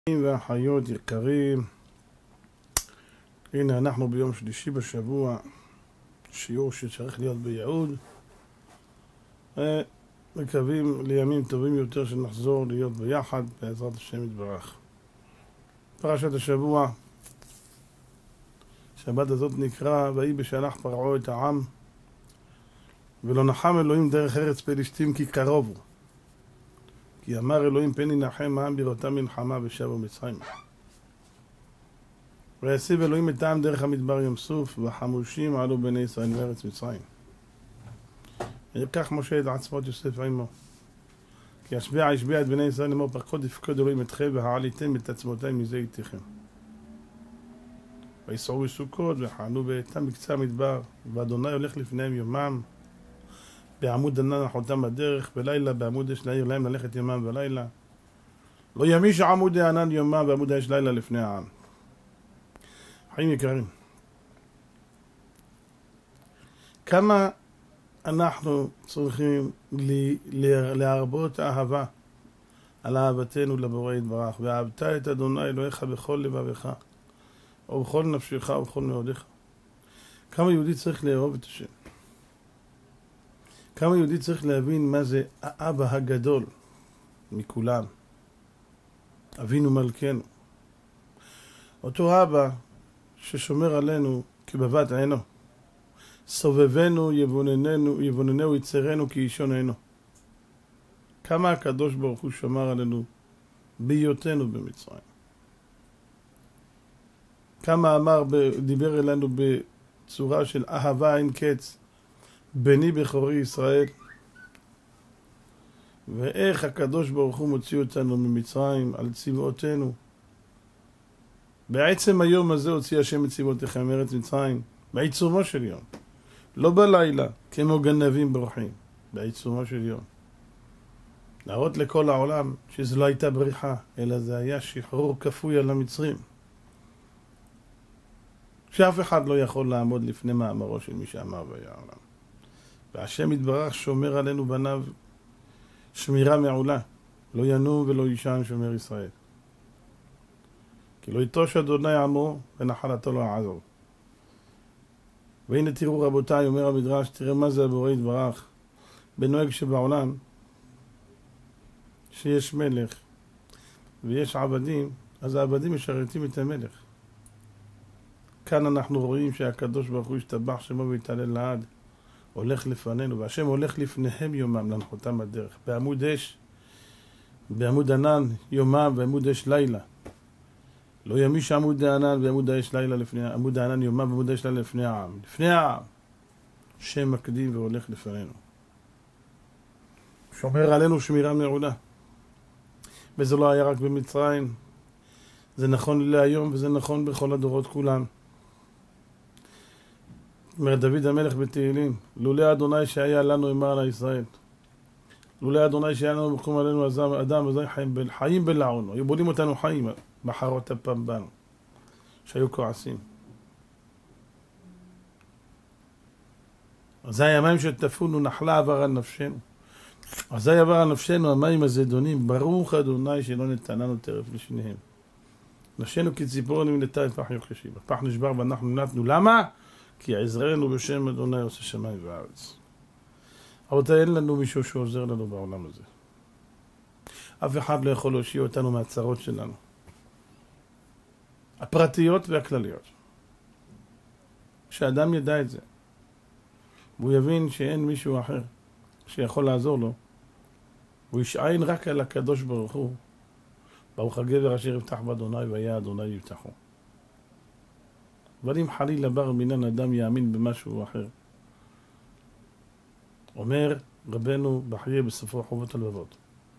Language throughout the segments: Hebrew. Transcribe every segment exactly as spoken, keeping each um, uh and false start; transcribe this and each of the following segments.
והחיות יקרים, הנה אנחנו ביום שלישי בשבוע, שיעור שצריך להיות בייעוד, ומקווים לימים טובים יותר שנחזור להיות ביחד בעזרת השם יתברך. פרשת השבוע, שבת הזאת נקרא ויהי בשלח פרעה את העם, ולא נחם אלוהים דרך ארץ פלישתים כי קרובו, כי אמר אלוהים פן ינחם העם בראותם מלחמה ושבו מצרימה. ויסיב אלוהים את העם דרך המדבר ים סוף, והחמושים עלו בני ישראל מארץ מצרים. ויקח משה את עצמות יוסף עמו, כי השביע השביע את בני ישראל לאמור פקוד יפקוד אלוהים אתכם והעליתם את עצמותיי מזה איתכם. ויסעו בסוכות וחנו באיתם בקצה המדבר, ואדוני הולך לפניהם יומם, בעמוד ענן אחותם בדרך, בלילה בעמוד אש להעיר להם ללכת יומם ולילה. לא ימיש עמוד הענן יומם ועמוד האש לילה לפני העם. חיים יקרים, כמה אנחנו צריכים להרבות אהבה על אהבתנו לבורא יתברך, ואהבת את אדוני אלוהיך בכל לבבך ובכל נפשך ובכל מאודיך. כמה יהודי צריך לאהוב את השם, כמה יהודי צריך להבין מה זה האבא הגדול מכולם, אבינו מלכנו, אותו אבא ששומר עלינו כבבת עינו, סובבנו יבונננו, יבונננו יצרנו כאישוננו. כמה הקדוש ברוך הוא שמר עלינו בהיותנו במצרים, כמה אמר, דיבר אלינו בצורה של אהבה אין קץ, בני בכורי ישראל, ואיך הקדוש ברוך הוא מוציא אותנו ממצרים על צבאותינו. בעצם היום הזה הוציא השם את צבאותיכם מארץ מצרים, בעיצומו של יום, לא בלילה כמו גנבים בורחים, בעיצומו של יום, להראות לכל העולם שזו לא הייתה בריחה, אלא זה היה שחרור כפוי על המצרים, שאף אחד לא יכול לעמוד לפני מאמרו של מי שאמר והיה העולם. והשם יתברך שומר עלינו בניו שמירה מעולה, לא ינום ולא יישן שומר ישראל, כי לא יטוש אדוני עמו ונחלתו לא יעזור. והנה תראו רבותיי, אומר המדרש, תראה מה זה הבורא יתברך בנוהג שבעולם, שיש מלך ויש עבדים, אז העבדים משרתים את המלך. כאן אנחנו רואים שהקדוש ברוך הוא ישתבח שמו ויתעלל לעד, הולך לפנינו, והשם הולך לפניהם יומם להנחותם בדרך, בעמוד אש, בעמוד ענן יומם, בעמוד אש לילה. לא ימיש עמוד הענן בעמוד האש לילה לפני, עמוד הענן יומם בעמוד האש לילה לפני העם. לפני העם, שם מקדים והולך לפנינו, שומר עלינו שמירה מעולה. וזה לא היה רק במצרים, זה נכון להיום וזה נכון בכל הדורות כולם. אומר דוד המלך בתהילים, לולא אדוני שהיה לנו אמר על ישראל, לולא אדוני שהיה לנו מקום עלינו אדם וזה חיים, חיים בלעונו, היו בולים אותנו חיים, בחרות הפעם בנו, שהיו כועסים. אז המים שטפונו נחלה עבר על נפשנו, אז זה עבר על נפשנו המים הזדונים, ברוך אדוני שלא נתננו טרף לשניהם. נפשנו כציפור נמלטה את פח יוחשים, הפח נשבר ואנחנו נמלטנו. למה? כי עזרנו בשם אדוני עושה שמיים וארץ. רבותיי, אין לנו מישהו שעוזר לנו בעולם הזה. אף אחד לא יכול להושיע אותנו מהצרות שלנו, הפרטיות והכלליות. כשאדם ידע את זה, והוא יבין שאין מישהו אחר שיכול לעזור לו, הוא ישעין רק על הקדוש ברוך הוא, ברוך הגבר אשר יבטח באדוני והיה אדוני יבטחו. אבל אם חלילה בר מינן אדם יאמין במשהו אחר, אומר רבנו בחיי בספרו חובות הלבבות,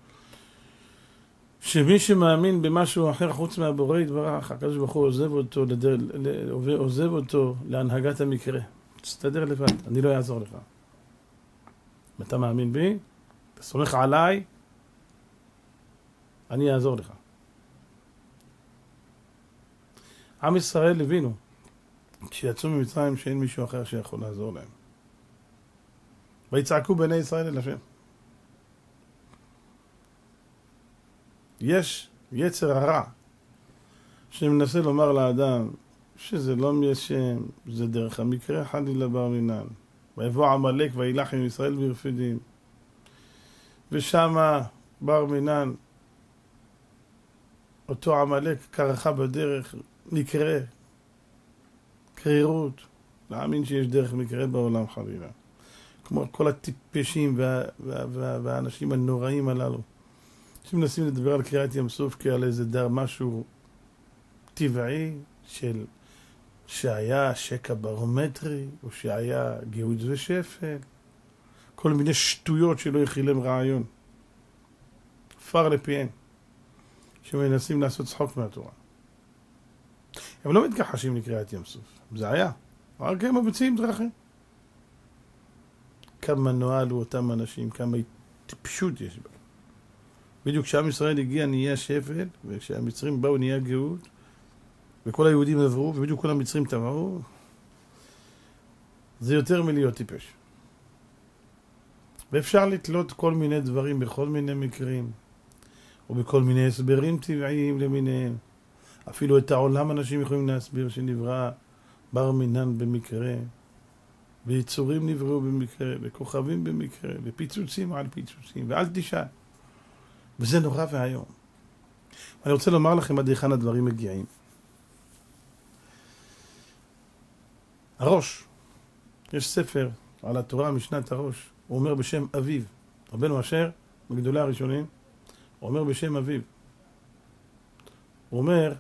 שמי שמאמין במשהו אחר חוץ מהבורא יתברך, הקדוש ברוך הוא עוזב אותו, לדל, עוזב אותו להנהגת המקרה. תסתדר לבד, אני לא אעזור לך. אם אתה מאמין בי, אתה סומך עליי, אני אעזור לך. עם ישראל הבינו כשיצאו ממצרים שאין מישהו אחר שיכול לעזור להם, ויצעקו בני ישראל אל השם. יש יצר הרע שמנסה לומר לאדם שזה לא מהשם, זה דרך המקרה חלילה בר מינן. ויבוא עמלק וילך עם ישראל ברפידים. ושמה בר מינן, אותו עמלק קרחה בדרך, מקרה, קרירות, להאמין שיש דרך מקרה בעולם חלילה. כמו כל הטיפשים וה, וה, וה, והאנשים הנוראים הללו, שמנסים לדבר על קריאת ים סוף כעל איזה דר משהו טבעי של שהיה שקע ברומטרי, או שהיה גאות ושפל, כל מיני שטויות שלא יכילם רעיון. פר לפיהן, שמנסים לעשות צחוק מהתורה. הם לא מתכחשים לקריאת ים סוף, זה היה, רק הם מבצעים דרכים. כמה נועלו אותם אנשים, כמה טיפשות יש בה. בדיוק כשעם ישראל הגיע נהיה שפל, וכשהמצרים באו נהיה גאות, וכל היהודים עברו, ובדיוק כל המצרים טבעו, זה יותר מלהיות טיפש. ואפשר לתלות כל מיני דברים בכל מיני מקרים, או בכל מיני הסברים טבעיים למיניהם. אפילו את העולם אנשים יכולים להסביר שנברא בר מינן במקרה, ויצורים נבראו במקרה, וכוכבים במקרה, ופיצוצים על פיצוצים, ואל תשאל. וזה נורא והיום. אני רוצה לומר לכם עד היכן הדברים מגיעים. הראש, יש ספר על התורה משנת הראש, הוא אומר בשם אביו, רבנו אשר, בגדולי הראשונים, הוא אומר בשם אביו. הוא אומר,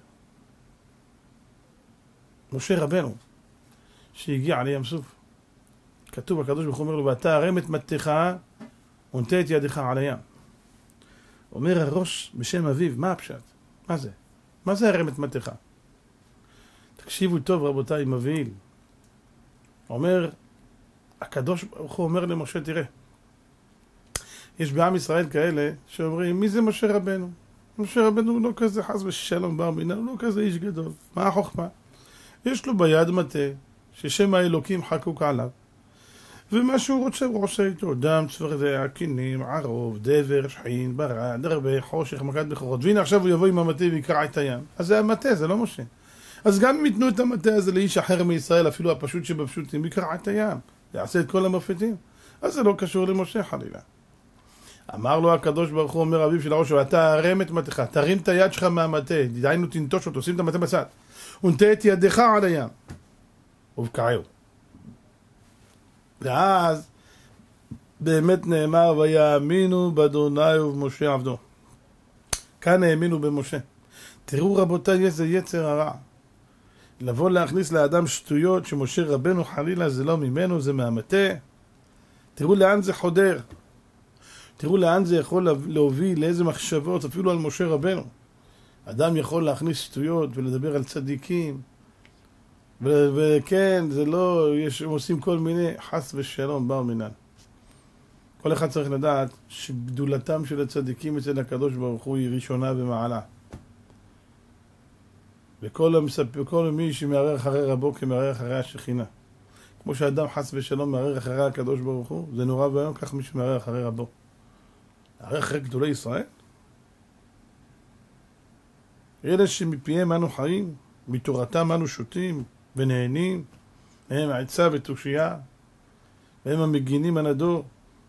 משה רבנו, שהגיע לים סוף, כתוב הקדוש ברוך הוא אומר לו, ואתה הרם את מטך ונטה את ידך על הים. אומר הראש בשם אביו, מה הפשט? מה זה? מה זה הרם את מטך? תקשיבו טוב רבותיי, מבהיל. אומר, הקדוש ברוך הוא אומר למשה, תראה, יש בעם ישראל כאלה שאומרים, מי זה משה רבנו? משה רבנו הוא לא כזה חס ושלום בר מינן, הוא לא כזה איש גדול. מה החוכמה? יש לו ביד מטה, ששם האלוקים חקוק עליו, ומה שהוא רוצה הוא עושה איתו, דם, צפרדע, קינים, ערוב, דבר, שחין, ברד, הרבה, חושך, מכת בכורות. והנה עכשיו הוא יבוא עם המטה ויקרע את הים. אז זה המטה, זה לא משה. אז גם אם ייתנו את המטה הזה לאיש אחר מישראל, אפילו הפשוט שבפשוטים, יקרע את הים. יעשה את כל המופתים. אז זה לא קשור למשה חלילה. אמר לו הקדוש ברוך הוא, אומר אביו של הראש, ואתה הרם את מטך, תרים את היד שלך מהמטה, דהיינו תנטוש אותו, שים את המטה בצד. ונטה את ידך על הים. ובקעהו. ואז באמת נאמר, ויאמינו באדוני ובמשה עבדו. כאן האמינו במשה. תראו רבותיי איזה יצר הרע. לבוא להכניס לאדם שטויות שמשה רבנו חלילה זה לא ממנו, זה מהמטה. תראו לאן זה חודר. תראו לאן זה יכול להוביל, לאיזה מחשבות, אפילו על משה רבנו. אדם יכול להכניס שטויות ולדבר על צדיקים. וכן, זה לא, יש, הם עושים כל מיני חס ושלום בר מינן. כל אחד צריך לדעת שגדולתם של הצדיקים אצל הקדוש ברוך הוא היא ראשונה במעלה. וכל המספר, כל מי שמערער אחרי רבו כמערער אחרי השכינה. כמו שאדם חס ושלום מערער אחרי הקדוש ברוך הוא, זה נורא והיום כך מי שמערער אחרי רבו. מערער אחרי גדולי ישראל? אלה שמפיהם אנו חיים, מתורתם אנו שותים ונהנים, הם העצה ותושייה, הם המגינים הנדור,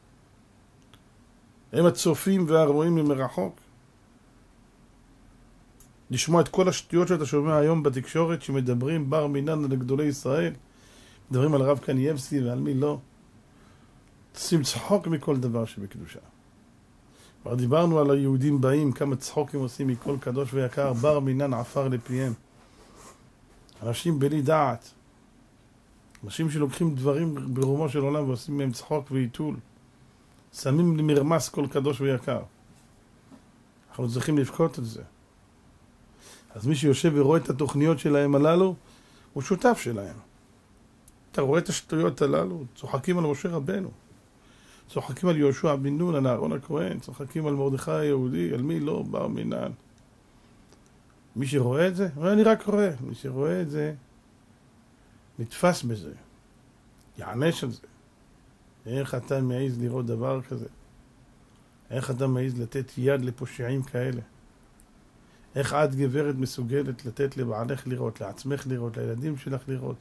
הם הצופים והרואים ממרחוק. לשמוע את כל השטויות שאתה שומע היום בתקשורת שמדברים בר מינן על גדולי ישראל, מדברים על רב קנייבסקי ועל מי לא. עושים צחוק מכל דבר שבקדושה. כבר דיברנו על היהודים באים, כמה צחוק הם עושים מכל קדוש ויקר, בר מינן עפר לפיהם. אנשים בלי דעת, אנשים שלוקחים דברים ברומו של עולם ועושים מהם צחוק ועיתול, שמים למרמס כל קדוש ויקר. אנחנו צריכים לבכות את זה. אז מי שיושב ורואה את התוכניות שלהם הללו, הוא שותף שלהם. אתה רואה את השטויות הללו, צוחקים על משה רבנו, צוחקים על יהושע בן נון, על אהרון הכהן, צוחקים על מרדכי היהודי, על מי לא בר מינן. מי שרואה את זה, אני רק רואה, מי שרואה את זה, נתפס בזה, יענש על זה. איך אתה מעיז לראות דבר כזה? איך אתה מעיז לתת יד לפושעים כאלה? איך את גברת מסוגלת לתת לבעלך לראות, לעצמך לראות, לילדים שלך לראות.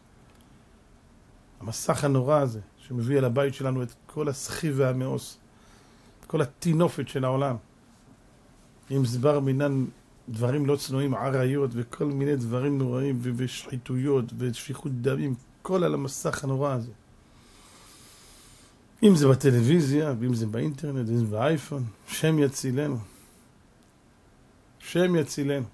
המסך הנורא הזה, שמביא אל הבית שלנו את כל הסחיב והמאוס, כל הטינופת של העולם. עם זבר מינן דברים לא צנועים, עריות וכל מיני דברים נוראים ושחיתויות ושפיכות דמים, כל על המסך הנורא הזה. אם זה בטלוויזיה, ואם זה באינטרנט, ואם זה באייפון, שם יצילנו. שם יצילנו.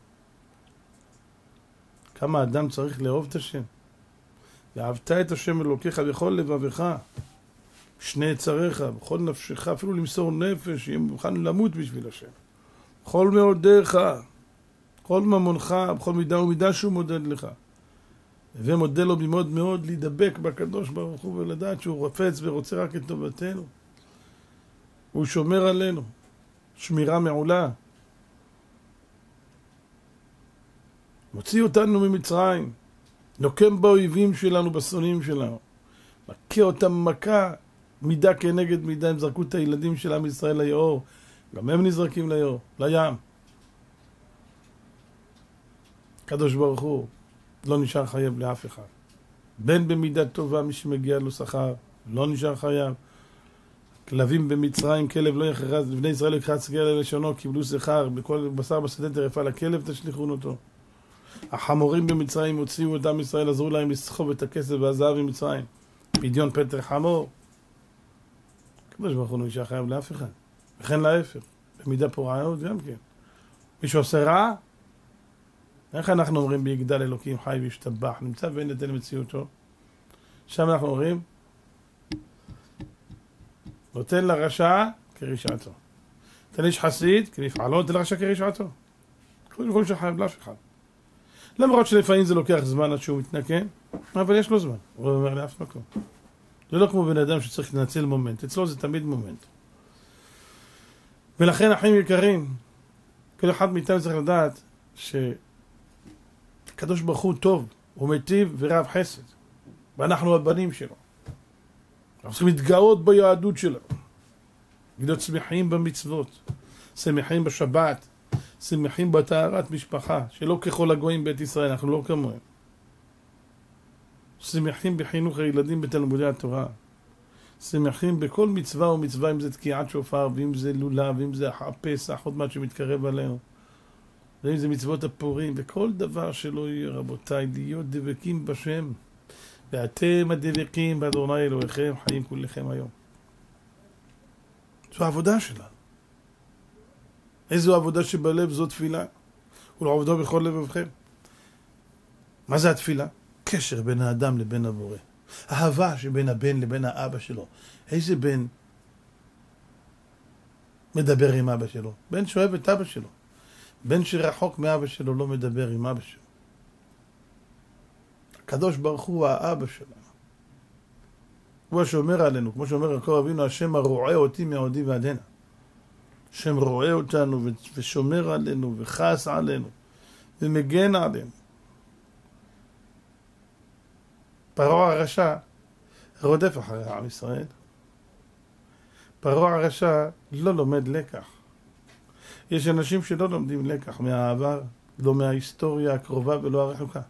כמה אדם צריך לאהוב את השם. ואהבת את השם אלוקיך בכל לבבך, שני יצריך, בכל נפשך, אפילו למסור נפש, שיהיה מוכן למות בשביל השם. בכל מאודיך, בכל ממונך, בכל מידה ומידה שהוא מודד לך. ומודה לו במאוד מאוד להידבק בקדוש ברוך הוא ולדעת שהוא רפץ ורוצה רק את טובתנו. הוא שומר עלינו, שמירה מעולה. מוציא אותנו ממצרים, נוקם באויבים שלנו, בשונאים שלנו. מכה אותם מכה, מידה כנגד מידה, הם זרקו את הילדים של עם ישראל ליאור, גם הם נזרקים ליאור, לים. קדוש ברוך הוא לא נשאר חייב לאף אחד. בין במידה טובה מי שמגיע לו שכר, לא נשאר חייב. כלבים במצרים, כלב לא יחרץ, בני ישראל יקרץ גר ללשונו, קיבלו שכר, בכל בשר בשדה טרפה לכלב תשליכון אותו. החמורים במצרים הוציאו את עם ישראל, עזרו להם לסחוב את הכסף והזהב ממצרים. פדיון פטר חמור. קדוש ברוך הוא לא נשאר חייב לאף אחד. וכן להפך, במידה פורענות גם כן. מי שעושה רע, איך אנחנו אומרים ביגדל אלוקים חי וישתבח, נמצא ואין נתן מציאותו. שם אנחנו אומרים, נותן לרשע כרשעתו. תן איש חסיד כמפעלו, נותן לרשע כרשעתו. קדוש ברוך הוא שחייב לאף אחד. למרות שלפעמים זה לוקח זמן עד שהוא מתנקן, אבל יש לו זמן, הוא אומר לאף מקום. זה לא כמו בן אדם שצריך לנצל מומנט, אצלו זה תמיד מומנט. ולכן, אחים יקרים, כל אחד מאיתנו צריך לדעת שקדוש ברוך הוא טוב, הוא מיטיב ורב חסד, ואנחנו הבנים שלו. אנחנו צריכים להתגאות ביהדות שלו, להיות שמחים במצוות, שמחים בשבת, שמחים בטהרת משפחה, שלא ככל הגויים בית ישראל, אנחנו לא כמוהם. שמחים בחינוך הילדים בתלמודי התורה. שמחים בכל מצווה ומצווה, אם זה תקיעת שופר, ואם זה לולה, ואם זה הפסח, עוד מעט שמתקרב עלינו. ואם זה מצוות הפורים, וכל דבר שלא יהיה, רבותיי, להיות דבקים בשם. ואתם הדבקים באדוני אלוהיכם, חיים כולכם היום. זו העבודה שלנו. איזו עבודה שבלב זו תפילה, ולעבודו בכל לבבכם. מה זה התפילה? קשר בין האדם לבין הבורא. אהבה שבין הבן לבין האבא שלו. איזה בן מדבר עם אבא שלו? בן שאוהב את אבא שלו. בן שרחוק מאבא שלו לא מדבר עם אבא שלו. הקדוש ברוך הוא האבא שלנו. הוא השומר עלינו, כמו שאומר יעקב אבינו, השם הרועה אותי מעודי ועד הנה. השם רואה אותנו ושומר עלינו וחס עלינו ומגן עלינו. פרעה הרשע רודף אחרי עם ישראל. פרעה הרשע לא לומד לקח. יש אנשים שלא לומדים לקח מהעבר, לא מההיסטוריה הקרובה ולא הרחוקה.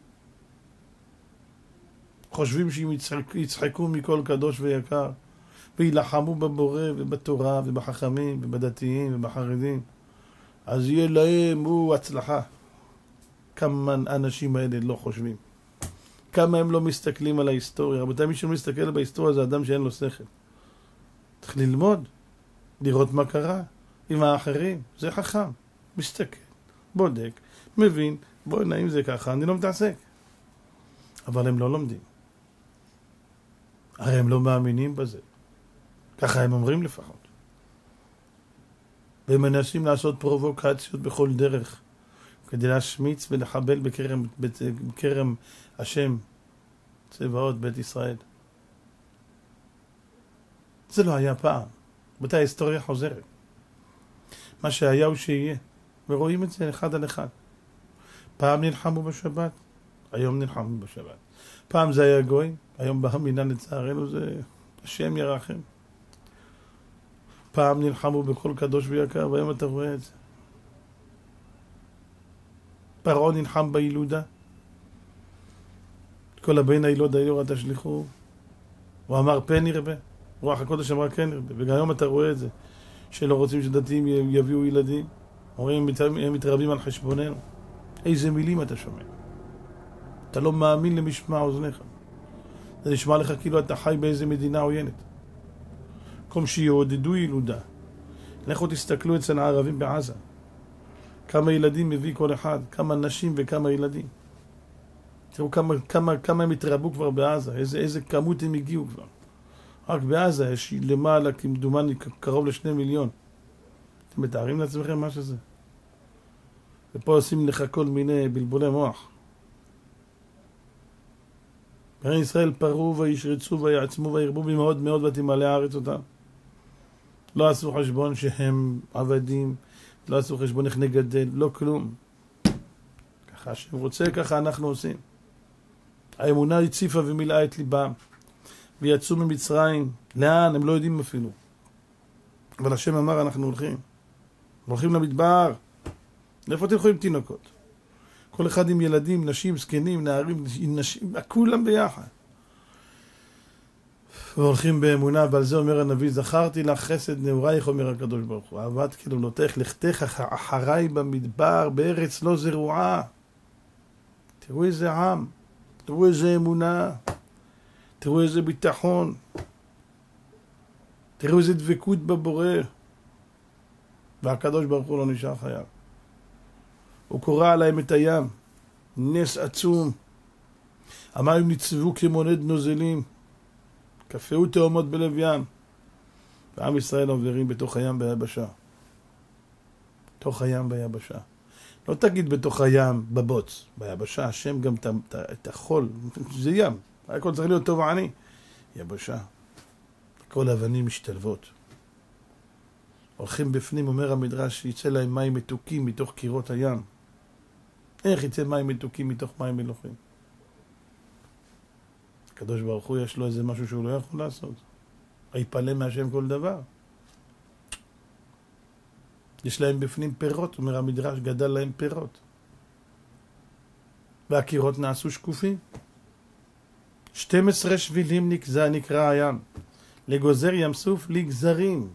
חושבים שהם יצחקו מכל קדוש ויקר, וילחמו בבורא ובתורה ובחכמים ובדתיים ובחרדים, אז יהיה להם הוא הצלחה. כמה האנשים האלה לא חושבים, כמה הם לא מסתכלים על ההיסטוריה. רבותיי, מי שלא מסתכל בהיסטוריה זה אדם שאין לו שכל. צריך ללמוד, לראות מה קרה עם האחרים. זה חכם, מסתכל, בודק, מבין, בואי נעים זה ככה, אני לא מתעסק. אבל הם לא לומדים, הרי הם לא מאמינים בזה, ככה הם אומרים לפחות. והם מנסים לעשות פרובוקציות בכל דרך כדי להשמיץ ולחבל בכרם, בכרם השם צבאות בית ישראל. זה לא היה פעם. בתי ההיסטוריה חוזרת. מה שהיה הוא שיהיה. ורואים את זה אחד על אחד. פעם נלחמו בשבת, היום נלחמו בשבת. פעם זה היה גוי, היום בהמינה לצערנו זה השם ירחם. פעם נלחמו בכל קדוש ויקר, והיום אתה רואה את זה. פרעה נלחם בילודה. כל הבן הילוד היורה תשליכו. הוא אמר פן ירבה. רוח הקודש אמרה כן ירבה. וגם היום אתה רואה את זה. שלא רוצים שדתיים יביאו ילדים. אומרים הם מתרבים על חשבוננו. איזה מילים אתה שומע. אתה לא מאמין למשמע אוזניך. זה נשמע לך כאילו אתה חי באיזה מדינה עוינת. במקום שיעודדו ילודה. לכו תסתכלו אצל הערבים בעזה. כמה ילדים מביא כל אחד, כמה נשים וכמה ילדים. תראו כמה, כמה, כמה הם התרבו כבר בעזה, איזה, איזה כמות הם הגיעו כבר. רק בעזה יש למעלה, כמדומני, קרוב לשני מיליון. אתם מתארים לעצמכם מה שזה? ופה עושים לך כל מיני בלבולי מוח. בני ישראל פרו וישרצו ויעצמו וירבו במאוד מאוד ותמלא הארץ אותם. לא עשו חשבון שהם עבדים, לא עשו חשבון איך נגדל, לא כלום. ככה שהם רוצה, ככה אנחנו עושים. האמונה הציפה ומילאה את ליבם, ויצאו ממצרים. לאן? הם לא יודעים אפילו. אבל השם אמר, אנחנו הולכים. הולכים למדבר. איפה אתם יכולים תינוקות? כל אחד עם ילדים, נשים, זקנים, נערים, נשים, כולם ביחד. והולכים באמונה, ועל זה אומר הנביא, זכרתי לך חסד נעורייך, אומר הקדוש ברוך הוא. אהבת כלולותיך, לכתך אחריי במדבר, בארץ לא זרועה. תראו איזה עם, תראו איזה אמונה, תראו איזה ביטחון, תראו איזה דבקות בבורא. והקדוש ברוך הוא לא נשאר חייב. הוא קורא עליהם את הים, נס עצום. המים ניצבו כמו נד נוזלים, קפאו תאומות בלב ים. ועם ישראל עוברים בתוך הים ביבשה. בתוך הים ביבשה. לא תגיד בתוך הים בבוץ, ביבשה. השם גם את החול, זה ים. הכל צריך להיות טוב ועני. יבשה. כל האבנים משתלבות. הולכים בפנים, אומר המדרש, שיצא להם מים מתוקים מתוך קירות הים. איך יצא מים מתוקים מתוך מים מלוחים? הקדוש ברוך הוא יש לו איזה משהו שהוא לא יכול לעשות. היפלא מהשם כל דבר. יש להם בפנים פירות, אומר המדרש, גדל להם פירות. והקירות נעשו שקופים. שתים עשרה שבילים נקזה, נקרא הים. לגוזר ים סוף לגזרים.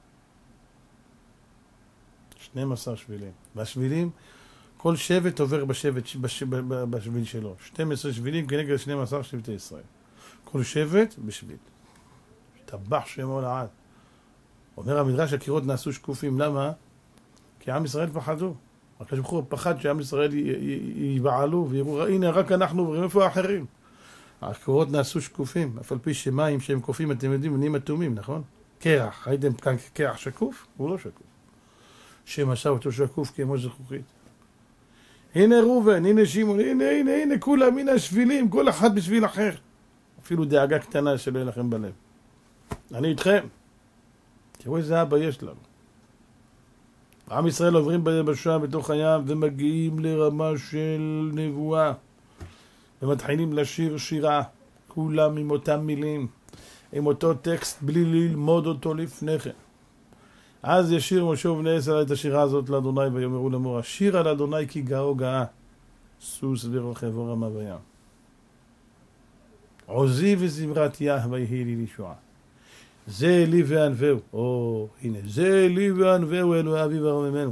שנים עשר שבילים. והשבילים, כל שבט עובר בשבט, בש, בשביל שלו. שתים עשרה שבילים כנגד שנים עשר שבטי ישראל. כל שבט בשביל. תבח שמו לעד. אומר המדרש, הקירות נעשו שקופים. למה? כי עם ישראל פחדו. הקדוש ברוך הוא פחד שעם ישראל יבעלו ויראו, הנה רק אנחנו עוברים, איפה האחרים? הקירות נעשו שקופים, אף על פי שמים שהם קופים, אתם יודעים, נהיים אטומים, נכון? קרח, הייתם כאן קרח שקוף? הוא לא שקוף. שם עשה אותו שקוף כמו זכוכית. הנה ראובן, הנה שמעון, הנה, הנה, הנה, כולם, הנה השבילים, כל אחד בשביל אחר. אפילו דאגה קטנה שלא יהיה לכם בלב. אני איתכם. תראו איזה אבא יש לנו. עם ישראל עוברים ביבשה בתוך הים ומגיעים לרמה של נבואה. ומתחילים לשיר שירה, כולם עם אותם מילים, עם אותו טקסט, בלי ללמוד אותו לפני כן. אז ישיר משה ובני ישראל את השירה הזאת לאדוני ויאמרו לאמור, שיר על אדוני כי גאו גאה, סוס ורוכבו רמה בים. עוזי וזמרת יה ויהי לי לישועה. זה אלי וענווהו, או הנה, זה אלי וענווהו אלוהי אבי ורוממנו.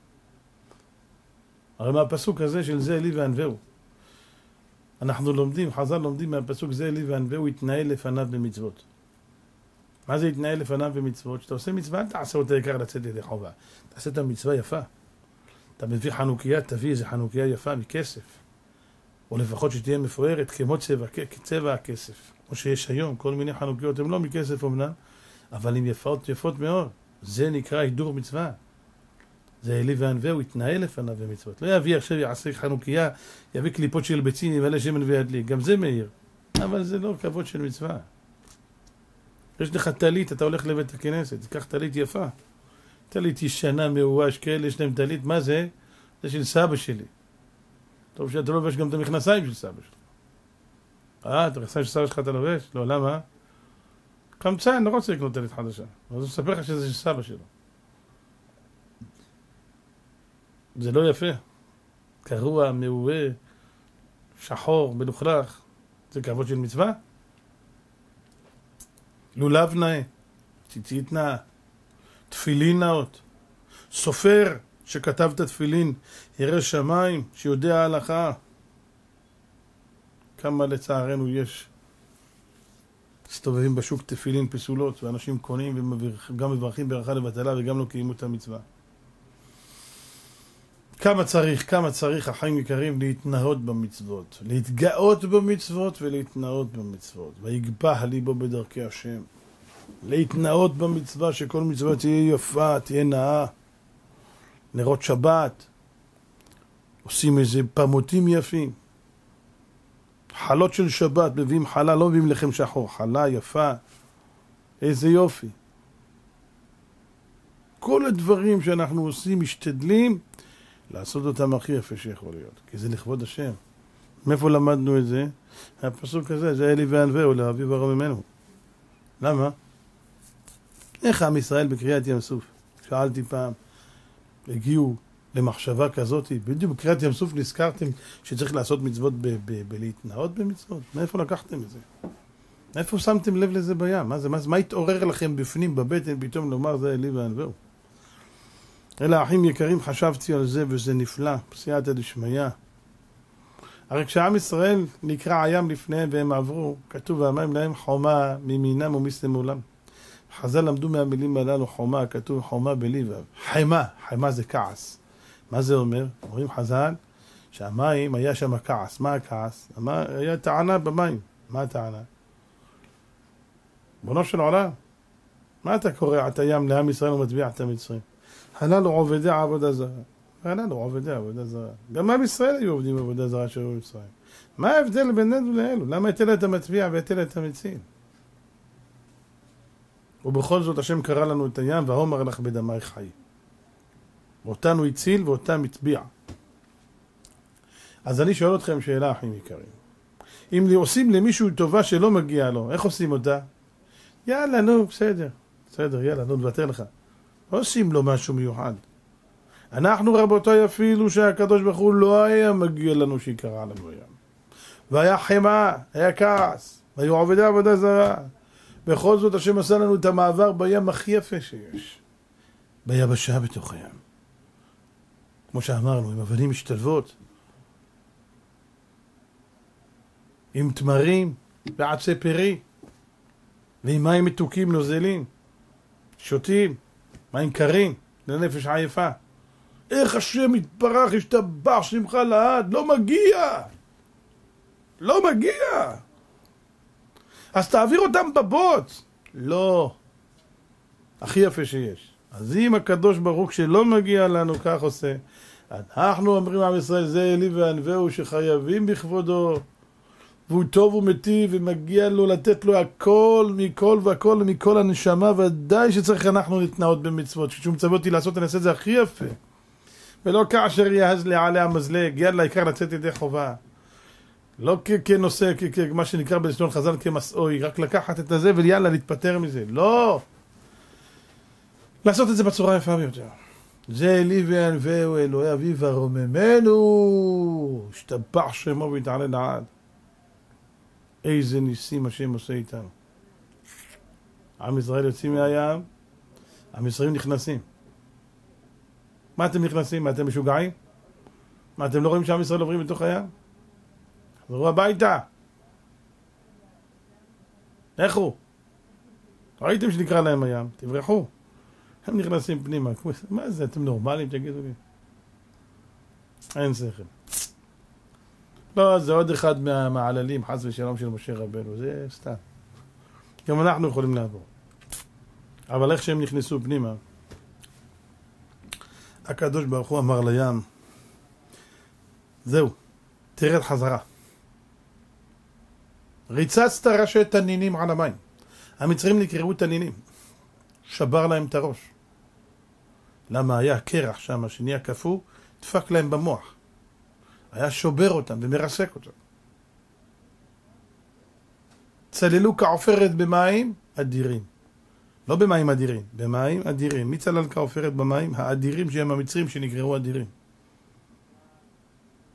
הרי מהפסוק הזה של זה אלי וענווהו, אנחנו לומדים, חז"ל לומדים מהפסוק זה אלי וענווהו התנהל לפניו במצוות. מה זה התנהל לפניו במצוות? שאתה עושה מצווה, אל תעשה אותה יקר לצאת ידי חובה. תעשה את המצווה יפה. אתה מביא חנוכיה, תביא איזה חנוכיה יפה מכסף. או לפחות שתהיה מפוארת כמו צבע, כצבע הכסף. כמו שיש היום, כל מיני חנוכיות, הן לא מכסף אומנם, אבל הן יפות, יפות מאוד. זה נקרא הידור מצווה. זה אלי וענווהו התנהל לפניו במצוות. לא יביא עכשיו, יעשה חנוכיה, יביא קליפות של ביצים, ימלא שמן וידליק. גם זה מאיר. אבל זה לא כבוד של מצווה. יש לך טלית, אתה הולך לבית הכנסת, תיקח טלית יפה. טלית ישנה, מאואש, כאלה, יש להם טלית, מה זה? זה של סבא שלי. טוב שאתה לובש גם את המכנסיים של סבא שלי. אה, את המכנסיים של סבא שלך אתה לובש? לא, למה? קמצן, אני לא רוצה לקנות טלית חדשה. אז הוא מספר לך שזה של סבא שלו. זה לא יפה. קרוע, מעובה, שחור, מלוכלך, זה כבוד של מצווה? לולב נאה, ציצית נאה, תפילין נאות, סופר שכתב את התפילין, ירא שמיים, שיודע ההלכה. כמה לצערנו יש מסתובבים בשוק תפילין פסולות, ואנשים קונים וגם מברכים ברכה לבטלה וגם לא קיימו את המצווה. כמה צריך, כמה צריך, החיים יקרים, להתנאות במצוות, להתגאות במצוות ולהתנאות במצוות. ויגבה ליבו בדרכי השם. להתנאות במצווה, שכל מצווה תהיה יפה, תהיה נאה. נרות שבת, עושים איזה פמותים יפים. חלות של שבת, מביאים חלה, לא מביאים לחם שחור, חלה יפה. איזה יופי. כל הדברים שאנחנו עושים, משתדלים, לעשות אותם הכי יפה שיכול להיות, כי זה לכבוד השם. מאיפה למדנו את זה? הפסוק הזה, זה אלי וענווהו, לאביו הרוממנו. למה? איך עם ישראל בקריאת ים סוף? שאלתי פעם, הגיעו למחשבה כזאת, בדיוק בקריאת ים סוף נזכרתם שצריך לעשות מצוות בלהתנאות במצוות? מאיפה לקחתם את זה? מאיפה שמתם לב לזה בים? מה זה? מה, מה התעורר לכם בפנים, בבטן, פתאום לומר זה אלי וענווהו? אלא אחים יקרים, חשבתי על זה וזה נפלא, בסייעתא דשמיא. הרי כשעם ישראל נקרא הים לפניהם והם עברו, כתוב והמים להם חומה מימינם ומשמאלם. חז"ל למדו מהמילים הללו חומה, כתוב חומה בליבם. חמה, חמה זה כעס. מה זה אומר? אומרים חז"ל שהמים היה שם כעס. מה הכעס? היה טענה במים. מה הטענה? בונו של עולם, מה אתה קורע את הים לעם ישראל ומטביע את המצרים? הללו עובדי עבודה זרה. הללו עובדי עבודה זרה. גם עם ישראל היו עובדים עבודה זרה שהיו במצרים. מה ההבדל בינינו לאלו? למה היטל את המטביע והיטל את המציל? ובכל זאת השם קרא לנו את הים, והאומר לך בדמי חי. אותנו הציל ואותם הטביע. אז אני שואל אתכם שאלה, אחים יקרים. אם עושים למישהו טובה שלא מגיע לו, איך עושים אותה? יאללה, נו, בסדר. בסדר, יאללה, נו, נוותר לך. לא עושים לו משהו מיוחד. אנחנו רבותיי אפילו שהקדוש ברוך הוא לא היה מגיע לנו שיקרא לנו הים. והיה חמה, היה כעס, והיו עובדי עבודה זרה. בכל זאת השם עשה לנו את המעבר בים הכי יפה שיש. ביבשה בתוך הים. כמו שאמרנו, עם אבנים משתלבות. עם תמרים ועצי פרי. ועם מים מתוקים נוזלים. שותים. מים קרים. לנפש עייפה. איך השם יתברך, ישתבח שמך לעד. לא מגיע. לא מגיע. אז תעביר אותם בבוץ. לא. הכי יפה שיש. אז אם הקדוש ברוך שלא מגיע לנו, כך עושה. אנחנו אומרים עם ישראל, זה אלי וענווהו שחייבים בכבודו. והוא טוב ומטיב ומגיע לו לתת לו הכל, מכל והכל ומכל הנשמה. ודאי שצריך אנחנו להתנאות במצוות. כשהוא מצווה אותי לעשות, אני אעשה את זה הכי יפה. ולא כאשר יהז לעלי המזלג. יאללה, העיקר לצאת ידי חובה. לא כנושא, מה שנקרא בלשון חז"ל כמסעוי, רק לקחת את הזה ויאללה, להתפטר מזה. לא! לעשות את זה בצורה יפה ביותר. זה אלי וענווהו, אלוהי אביו הרוממנו, השתבח שמו ויתעלה לעד. איזה ניסים השם עושה איתנו. עם ישראל יוצאים מהים, עם ישראל נכנסים. מה אתם נכנסים? מה אתם משוגעים? מה אתם לא רואים שעם ישראל עוברים בתוך הים? חזרו הביתה. איך הוא? ראיתם שנקרא להם הים, תברחו. הם נכנסים פנימה. מה זה, אתם נורמליים? תגידו לי. אין שכל. לא, זה עוד אחד מהמעללים, חס ושלום של משה רבנו. זה סתם. גם אנחנו יכולים לעבור. אבל איך שהם נכנסו פנימה, הקדוש ברוך הוא אמר לים, זהו, תרד חזרה. ריצצת ראשי תנינים על המים. המצרים נקראו תנינים. שבר להם את הראש. למה? היה קרח שם שנהיה כפו, דפק להם במוח. היה שובר אותם ומרסק אותם. צללו כעופרת במים אדירים. לא במים אדירים, במים אדירים. מי צלל כעופרת במים? האדירים שהם המצרים שנקראו אדירים.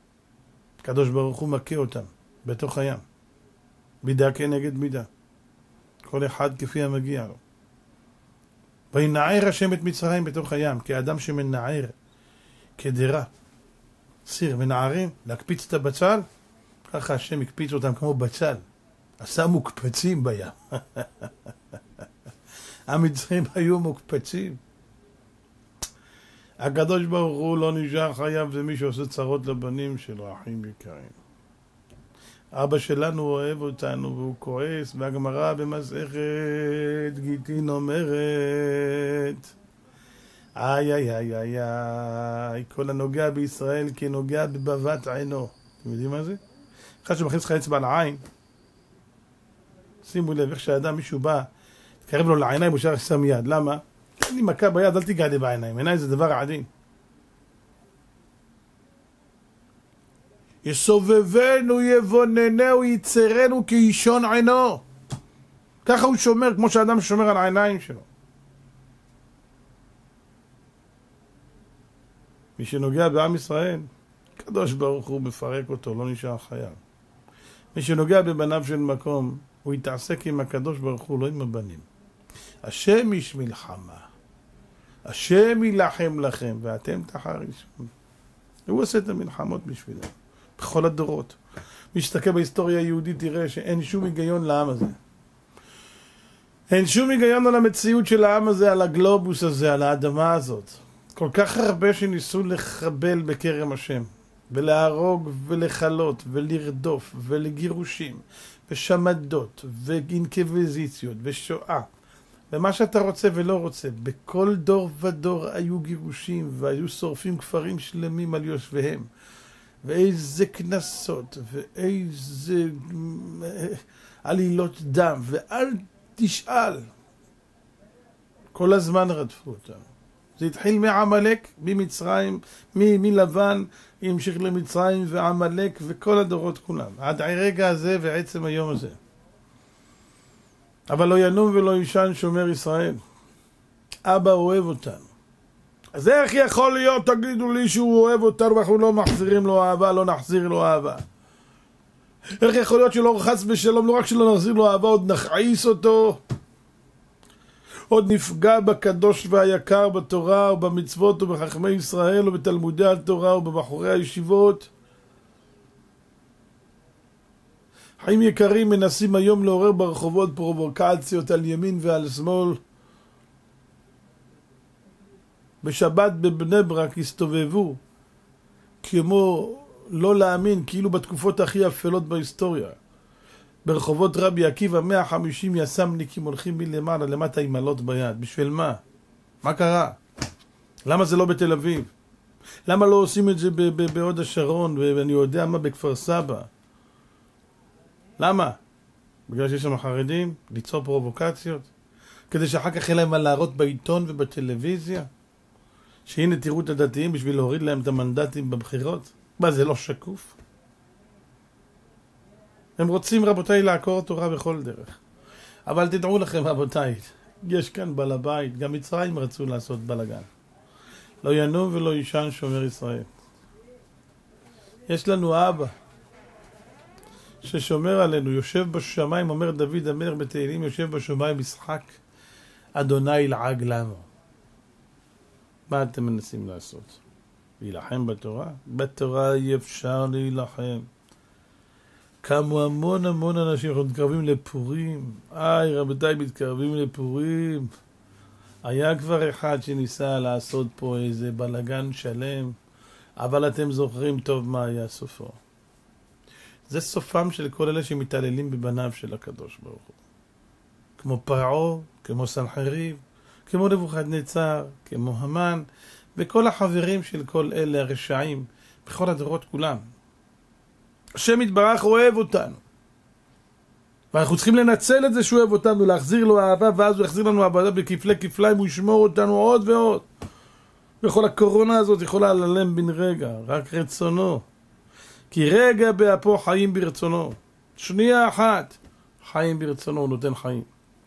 הקדוש ברוך הוא מכה אותם בתוך הים. מידה כנגד מידה. כל אחד כפי המגיע לו. וינער השם את מצרים בתוך הים, כאדם שמנער, כדירה. סיר, מנערים, להקפיץ את הבצל, ככה השם הקפיץ אותם כמו בצל. עשה מוקפצים בים. המצרים היו מוקפצים. הקדוש ברוך הוא לא נשאר חייב, זה מי שעושה צרות לבנים שלו, אחים יקרים. אבא שלנו אוהב אותנו והוא כועס, והגמרא במסכת גיטין אומרת, איי איי איי איי איי, כל הנוגע בישראל כנוגע בבבת עינו. אתם יודעים מה זה? אחד שמכניס לך אצבע לעין, שימו לב איך שהאדם, מישהו בא, תקרב לו לעיניים, הוא שרח שם יד. למה? אין לי מכה ביד, אל תיגע לי בעיניים. עיניים זה דבר עדין. יסובבנו, יבוננו, יצרנו כאישון עינו. ככה הוא שומר, כמו שהאדם שומר על העיניים שלו. מי שנוגע בעם ישראל, קדוש ברוך הוא מפרק אותו, לא נשאר חייב. מי שנוגע בבניו של מקום, הוא יתעסק עם הקדוש ברוך הוא, לא עם הבנים. השם איש מלחמה, השם ילחם לכם, ואתם תחרישון. הוא עושה את המלחמות בשבילם, בכל הדורות. מי שתסתכל בהיסטוריה היהודית תראה שאין שום היגיון לעם הזה. אין שום היגיון על המציאות של העם הזה, על הגלובוס הזה, על האדמה הזאת. כל כך הרבה שניסו לחבל בכרם השם, ולהרוג ולחלות ולרדוף ולגירושים ושמדות ואינקוויזיציות ושואה ומה שאתה רוצה ולא רוצה. בכל דור ודור היו גירושים והיו שורפים כפרים שלמים על יושביהם, ואיזה כנסות ואיזה עלילות דם, ואל תשאל, כל הזמן רדפו אותם. זה התחיל מעמלק, ממצרים, מ- מלבן, המשיך למצרים ועמלק וכל הדורות כולם, עד הרגע הזה ועצם היום הזה. אבל לא ינום ולא ישן שומר ישראל. אבא אוהב אותנו. אז איך יכול להיות, תגידו לי, שהוא אוהב אותנו ואנחנו לא מחזירים לו אהבה, לא נחזיר לו אהבה? איך יכול להיות שלא חס בשלום, לא רק שלא נחזיר לו אהבה, עוד נכעיס אותו, עוד נפגע בקדוש והיקר בתורה ובמצוות ובחכמי ישראל ובתלמודי התורה ובבחורי הישיבות? חיים יקרים, מנסים היום לעורר ברחובות פרובוקציות על ימין ועל שמאל. בשבת בבני ברק הסתובבו כמו לא להאמין, כאילו בתקופות הכי אפלות בהיסטוריה. ברחובות רבי עקיבא מאה וחמישים יס"מניקים הולכים מלמעלה למטה עם עלות ביד. בשביל מה? מה קרה? למה זה לא בתל אביב? למה לא עושים את זה בהוד השרון ואני יודע מה בכפר סבא? למה? בגלל שיש שם חרדים? ליצור פרובוקציות? כדי שאחר כך יהיה להם מה להראות בעיתון ובטלוויזיה? שהנה תראו את הדתיים בשביל להוריד להם את המנדטים בבחירות? מה, זה לא שקוף? הם רוצים, רבותיי, לעקור תורה בכל דרך. אבל תדעו לכם, רבותיי, יש כאן בעל הבית, גם מצרים רצו לעשות בלגן. לא ינום ולא ישן שומר ישראל. יש לנו אבא ששומר עלינו, יושב בשמיים, אומר דוד המלך בתהילים, יושב בשמיים משחק אדוני לעג לנו. מה אתם מנסים לעשות? להילחם בתורה? בתורה אי אפשר להילחם. קמו המון המון אנשים, אנחנו מתקרבים לפורים. איי, רבותיי, מתקרבים לפורים. היה כבר אחד שניסה לעשות פה איזה בלגן שלם, אבל אתם זוכרים טוב מה היה סופו. זה סופם של כל אלה שמתעללים בבניו של הקדוש ברוך הוא. כמו פרעה, כמו סנחריב, כמו נבוכדנצר, כמו המן, וכל החברים של כל אלה הרשעים, בכל הדורות כולם. השם יתברך אוהב אותנו. ואנחנו צריכים לנצל את זה שהוא אוהב אותנו, להחזיר לו אהבה, ואז הוא יחזיר לנו עבודה בכפלי כפליים, הוא ישמור אותנו עוד ועוד. וכל הקורונה הזאת יכולה ללם בן רגע, רק רצונו. כי רגע באפו חיים ברצונו. שנייה אחת, חיים ברצונו, הוא נותן חיים.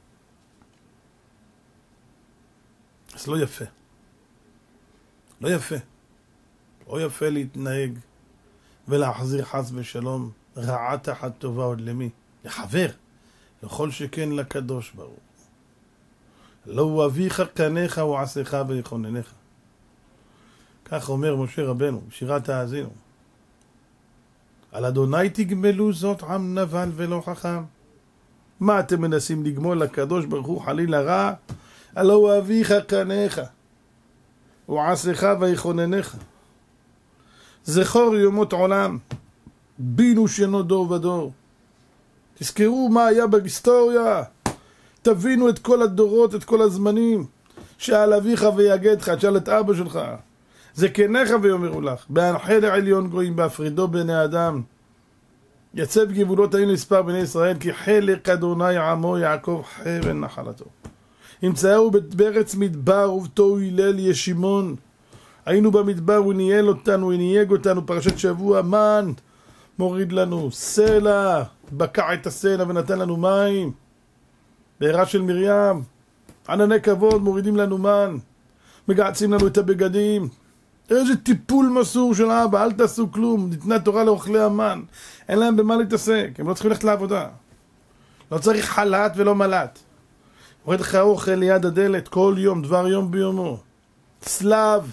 אז לא יפה. לא יפה. לא יפה להתנהג ולהחזיר חס ושלום רעה תחת טובה עוד למי? לחבר, לכל שכן לקדוש ברוך הוא. לא אביך קניך ועשיך ויכוננך. כך אומר משה רבנו, שירת האזינו. על אדוני תגמלו זאת עם נבל ולא חכם. מה אתם מנסים לגמול לקדוש ברוך הוא חלילה רע? הלא אביך קניך ועשיך ויכוננך. זכור יומות עולם, בינו שנו דור ודור. תזכרו מה היה בהיסטוריה, תבינו את כל הדורות, את כל הזמנים. שאל אביך ויגדך, תשאל את אבא שלך, זקניך ויאמרו לך, בהנחל העליון גויים, בהפרידו בני אדם. יצב גבולות היינו מספר בני ישראל, כי חלק אדוני עמו יעקב חבן נחלתו. ימצאו בארץ מדבר ובתו הלל ישימון. היינו במדבר, הוא ניהל אותנו, הוא נייג אותנו. פרשת שבוע, מן מוריד לנו, סלע, בקע את הסלע ונתן לנו מים. בעירה של מרים, ענני כבוד מורידים לנו מן, מגעצים לנו את הבגדים. איזה טיפול מסור של אבא, אל תעשו כלום, ניתנה תורה לאוכלי המן, אין להם במה להתעסק, הם לא צריכים ללכת לעבודה, לא צריך חלת ולא מלט. יורד לך אוכל ליד הדלת כל יום, דבר יום ביומו, צלב.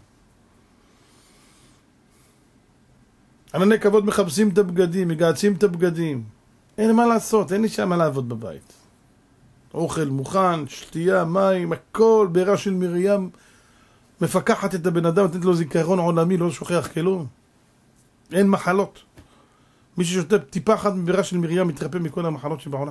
ענני כבוד מחפשים את הבגדים, מגעצים את הבגדים, אין מה לעשות, אין לי שם מה לעבוד בבית. אוכל מוכן, שתייה, מים, הכל. בעירה של מרים מפקחת את הבן אדם, נותנת לו זיכרון עולמי, לא שוכח כלום. אין מחלות. מי ששותה טיפה אחת מבעירה של מרים מתרפא מכל המחלות שבעולם.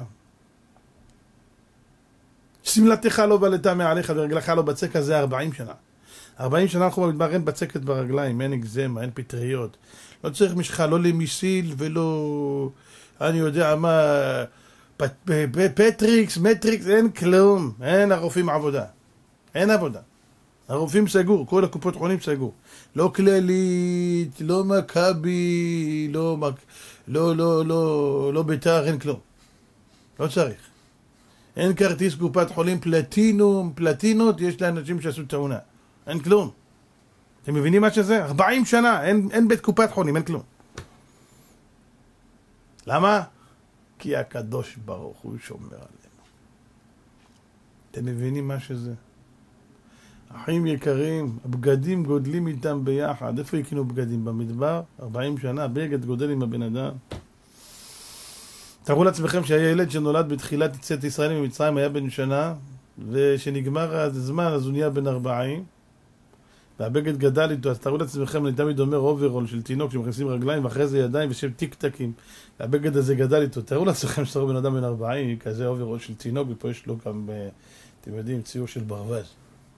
שמלתך לא בלטה מעליך ורגלך לא בצק, הזה ארבעים שנה. ארבעים שנה אנחנו במדבר, אין בצקת ברגליים, אין אקזמה, אין פטריות. לא צריך משחה, לא למיסיל ולא, אני יודע מה, פטריקס, מטריקס, אין כלום. אין הרופאים עבודה. אין עבודה. הרופאים סגור, כל הקופות חולים סגור. לא כללית, לא מכבי, לא, לא, לא, לא, לא ביתר, אין כלום. לא צריך. אין כרטיס קופת חולים פלטינום, פלטינות, יש לאנשים שעשו תאונה. אין כלום. אתם מבינים מה שזה? ארבעים שנה, אין, אין בית קופת חולים, אין כלום. למה? כי הקדוש ברוך הוא שומר עלינו. אתם מבינים מה שזה? אחים יקרים, הבגדים גודלים איתם ביחד. איפה יקנו בגדים? במדבר? ארבעים שנה, בגד גודל עם הבן אדם. תראו לעצמכם שהיה ילד שנולד בתחילת יציאת ישראל ממצרים, היה בן שנה, ושנגמר הזמן אז הוא נהיה בן ארבעים, והבגד גדל איתו. אז תראו לעצמכם, אני תמיד אומר אוברול של תינוק שמכניסים רגליים ואחרי זה ידיים ושם טיק טקים, והבגד הזה גדל איתו. תראו לעצמכם שתראו בן אדם בן ארבעים, כזה אוברול של תינוק, ופה יש לו גם, אתם יודעים, ציור של ברווז.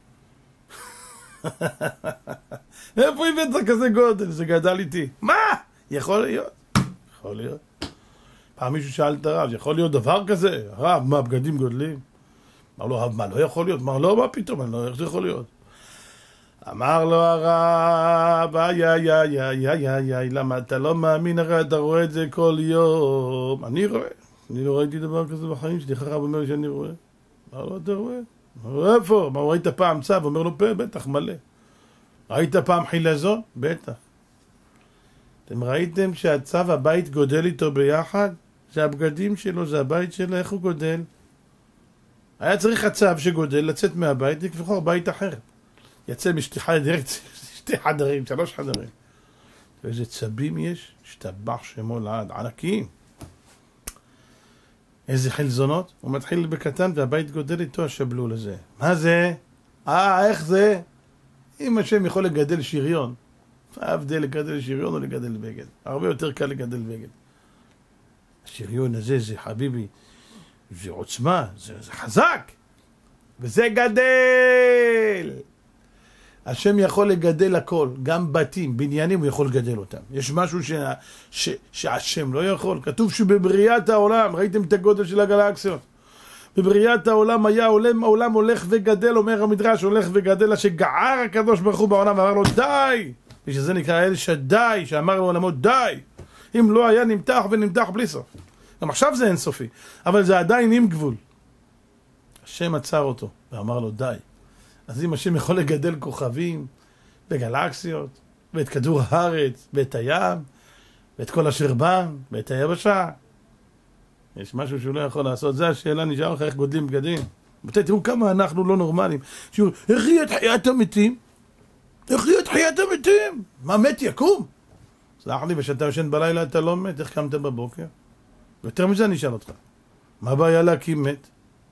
איפה הבאת כזה גודל? זה גדל איתי. מה? יכול להיות. יכול להיות. פעם מישהו שאל את הרב, יכול להיות דבר כזה? הרב, מה, בגדים גודלים? אמר לו, מה, לא יכול להיות? אמר לו, מה פתאום? אני לא, איך זה יכול להיות? אמר לו הרב, איי, איי, איי, איי, איי, איי, איי, למה אתה לא מאמין? הרי אתה רואה את זה כל יום. אני רואה. אני לא ראיתי דבר כזה בחיים שלי. הרב אומר לי שאני רואה. אמר לו, אתה רואה? אמר, איפה? מה, ראית פעם צו? אומר לו, פה, בטח, מלא. ראית פעם חילזון? בטח. אתם ראיתם שהצו הבית גודל איתו ביחד? זה הבגדים שלו, זה הבית שלו, איך הוא גודל? היה צריך הצו שגודל לצאת מהבית ולבחור בית אחר. יצא משתי חדרים, שתי חדרים, שלוש חדרים. ואיזה צבים יש? שתבח שמו לעד, ענקיים. איזה חלזונות? הוא מתחיל בקטן והבית גודל איתו השבלול הזה. מה זה? אה, איך זה? אם השם יכול לגדל שריון, ההבדל לגדל שריון או לגדל בגד. הרבה יותר קל לגדל בגד. השריון הזה זה חביבי, זה עוצמה, זה, זה חזק, וזה גדל. השם יכול לגדל הכל, גם בתים, בניינים הוא יכול לגדל אותם. יש משהו ש, ש, שהשם לא יכול. כתוב שבבריאת העולם, ראיתם את הגודל של הגלקסיות, בבריאת העולם היה העולם, העולם הולך וגדל, אומר המדרש, הולך וגדל, שגער הקדוש ברוך הוא בעולם ואמר לו די, ושזה נקרא אל שדי, שאמר לעולמו די. אם לא היה נמתח ונמתח בלי סוף. גם עכשיו זה אינסופי, אבל זה עדיין עם גבול. השם עצר אותו ואמר לו די. אז אם השם יכול לגדל כוכבים וגלקסיות ואת כדור הארץ ואת הים, ואת כל אשר בא, ואת היבשה. יש משהו שהוא לא יכול לעשות. זה השאלה, נשאר לך איך גודלים בגדים. תראו כמה אנחנו לא נורמליים. שהוא, איך יהיה את חיית המתים? איך יהיה את חיית המתים? מה, מת יקום? סלח לי, ושאתה ישן בלילה אתה לא מת, איך קמת בבוקר? יותר מזה אני אשאל אותך. מה הבעיה להקים מת?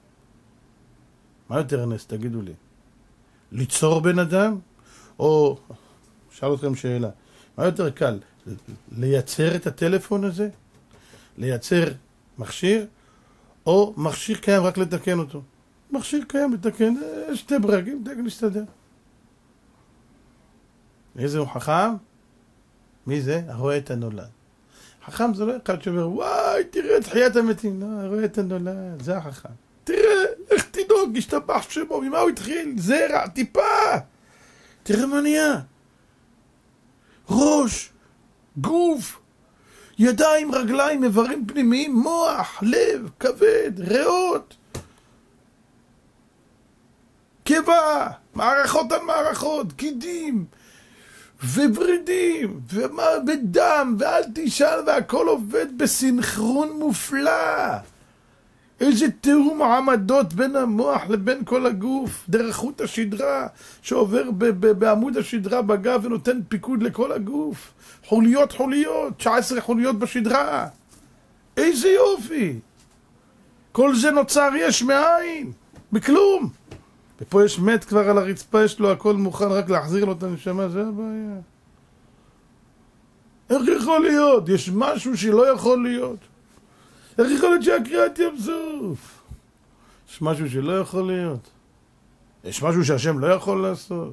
מה יותר נס, תגידו לי? ליצור בן אדם? או, שאל אתכם שאלה, מה יותר קל? לייצר את הטלפון הזה? לייצר מכשיר? או מכשיר קיים רק לתקן אותו? מכשיר קיים לתקן, שתי ברגים, תקן להסתדר. איזה הוא חכם? מי זה? הרואה את הנולד. חכם זה לא אחד שאומר, וואי, תראה את חיית המתים. לא, הרואה את הנולד, זה החכם. תראה, איך תינוק, השתבח שמו, ממה הוא התחיל? זרע, טיפה. תראה מה נהיה. ראש, גוף, ידיים, רגליים, איברים פנימיים, מוח, לב, כבד, ריאות. קיבה, מערכות על מערכות, קידים. וברידים, ומה בדם, ואל תשאל, והכל עובד בסינכרון מופלא. איזה תאום עמדות בין המוח לבין כל הגוף, דרך חוט השדרה, שעובר ב- ב- בעמוד השדרה בגב ונותן פיקוד לכל הגוף. חוליות חוליות, תשע עשרה חוליות בשדרה. איזה יופי. כל זה נוצר יש מאין, בכלום. ופה יש מת כבר על הרצפה, יש לו הכל מוכן, רק להחזיר לו את הנשמה, זה הבעיה. איך יכול להיות? יש משהו שלא יכול להיות. איך יכול להיות שהקריאת ים סוף? יש משהו שלא יכול להיות. יש משהו שהשם לא יכול לעשות.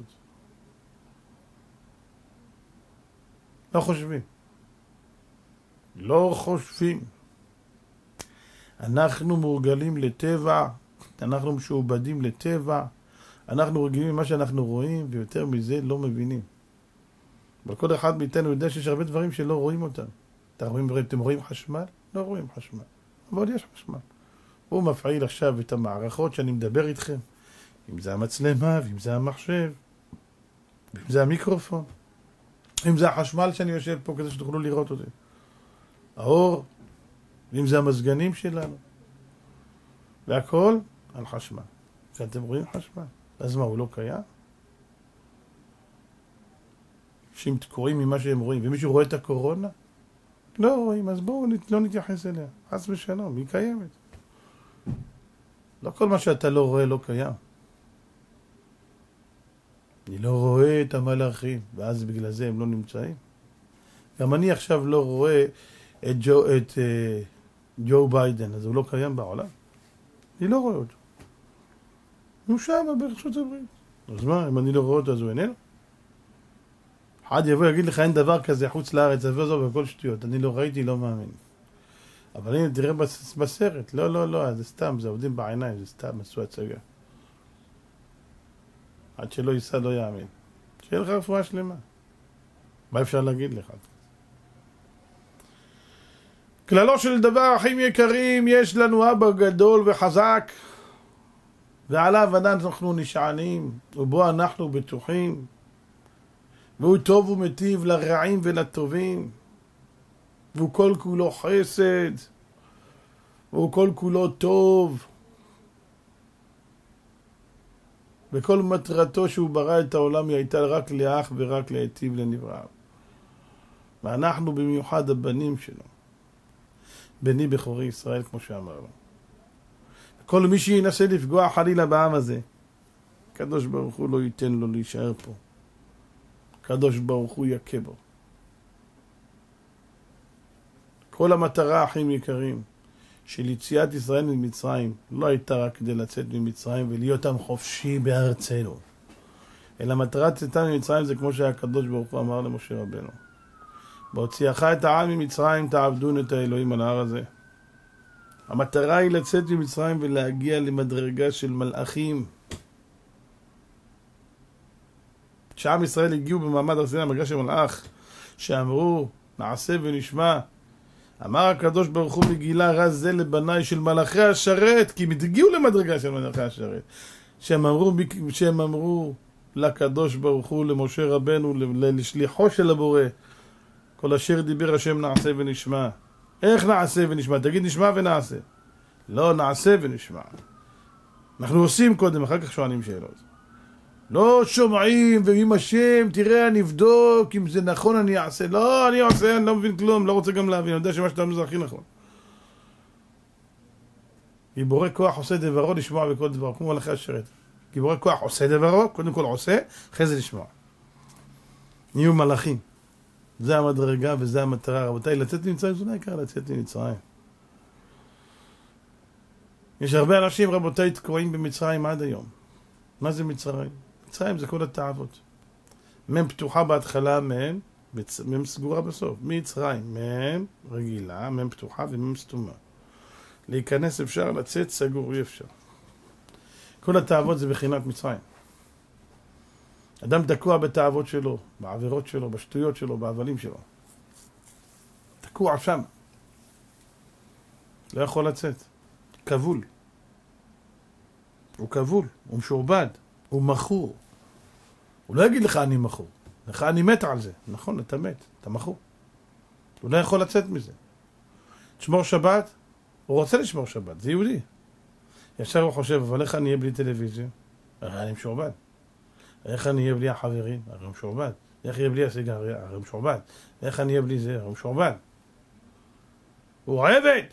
לא חושבים. לא חושבים. אנחנו מורגלים לטבע, אנחנו משועבדים לטבע, אנחנו רגילים ממה שאנחנו רואים, ויותר מזה לא מבינים. אבל כל אחד מאיתנו יודע שיש הרבה דברים שלא רואים אותם. אתם רואים, אתם רואים חשמל? לא רואים חשמל. אבל יש חשמל. הוא מפעיל עכשיו את המערכות שאני מדבר איתכם. אם זה המצלמה, ואם זה המחשב, ואם זה המיקרופון, אם זה החשמל שאני יושב פה כדי שתוכלו לראות אותי. האור, ואם זה המזגנים שלנו. והכל על חשמל. שאתם רואים חשמל. אז מה, הוא לא קיים? שהם תקועים ממה שהם רואים, ומישהו רואה את הקורונה? לא רואים, אז בואו לא נתייחס אליה. חס ושלום, היא קיימת. לא כל מה שאתה לא רואה לא קיים. אני לא רואה את המלאכים, ואז בגלל זה הם לא נמצאים. גם אני עכשיו לא רואה את ג'ו, את, uh, ג'ו ביידן, אז הוא לא קיים בעולם. אני לא רואה אותו. הוא שם בארצות הברית. אז מה, אם אני לא רואה אותו, אז הוא איננו? אחד יבוא יגיד לך, אין דבר כזה חוץ לארץ, זה וזו וכל שטויות. אני לא ראיתי, לא מאמין. אבל הנה, תראה בסרט. לא, לא, לא, זה סתם, זה עובדים בעיניים, זה סתם, עשו הצגה. עד שלא ייסע, לא יאמין. שיהיה לך רפואה שלמה. מה אפשר להגיד לך? כללו של דבר, אחים יקרים, יש לנו אבא גדול וחזק, ועליו אנחנו נשענים, ובו אנחנו בטוחים, והוא טוב ומטיב לרעים ולטובים, והוא כל כולו חסד, והוא כל כולו טוב, וכל מטרתו שהוא ברא את העולם היא הייתה רק לאח ורק להיטיב לנבראיו. ואנחנו במיוחד הבנים שלו, בני בכורי ישראל, כמו שאמרנו. כל מי שינסה לפגוע חלילה בעם הזה, קדוש ברוך הוא לא ייתן לו להישאר פה. קדוש ברוך הוא יכה בו. כל המטרה, אחים יקרים, של יציאת ישראל ממצרים, לא הייתה רק כדי לצאת ממצרים ולהיות עם חופשי בארצנו. אלא מטרת צאתם ממצרים זה כמו שהקדוש ברוך הוא אמר למשה רבנו. בהוציאך את העם ממצרים תעבדון את האלוהים על ההר הזה. המטרה היא לצאת ממצרים ולהגיע למדרגה של מלאכים. כשעם ישראל הגיעו במעמד הר סיני למדרגה של מלאך, שאמרו נעשה ונשמע, אמר הקדוש ברוך הוא מגילה רז זה לבניי של מלאכי השרת, כי הם הגיעו למדרגה של מלאכי השרת, שהם אמרו, שהם אמרו לקדוש ברוך הוא, למשה רבנו, לשליחו של הבורא, כל אשר דיבר השם נעשה ונשמע. איך נעשה ונשמע? תגיד נשמע ונעשה. לא, נעשה ונשמע. אנחנו עושים קודם, אחר כך שואלים שאלות. לא שומעים ועם השם, תראה, אני אבדוק, אם זה נכון אני אעשה. לא, אני אעשה, אני לא מבין כלום, לא רוצה גם להבין, אני יודע שמה שאתה אומר זה הכי נכון. גיבורי כוח עושה דברו לשמוע בכל דבר, כמו מלאכי השרת. גיבורי כוח עושה דברו, קודם כל עושה, אחרי זה לשמוע. נהיו מלאכים. זה המדרגה וזה המטרה. רבותיי, לצאת ממצרים זה לא יקרה, לצאת ממצרים. יש הרבה אנשים, רבותיי, תקועים במצרים עד היום. מה זה מצרים? מצרים זה כל התאוות. מם פתוחה בהתחלה, מם, מם סגורה בסוף. מצרים, מם רגילה, מם פתוחה ומם סתומה. להיכנס אפשר, לצאת סגור אי אפשר. כל התאוות זה בחינת מצרים. אדם תקוע בתאוות שלו, בעבירות שלו, בשטויות שלו, בהבלים שלו. תקוע שם. לא יכול לצאת. כבול. הוא כבול, הוא משורבד, הוא מכור. הוא לא יגיד לך אני מכור. לך אני מת על זה. נכון, אתה מת, אתה מכור. הוא לא יכול לצאת מזה. תשמור שבת, הוא רוצה לשמור שבת, זה יהודי. ישר הוא חושב, אבל איך אני אהיה בלי טלוויזיה? הרי אני משורבד. איך אני אהיה בלי החברים? הרי הוא משורבד. איך יהיה בלי הסיגריה? הרי הוא משורבד. איך אני אהיה בלי זה? הרי הוא משורבד. הוא עבד!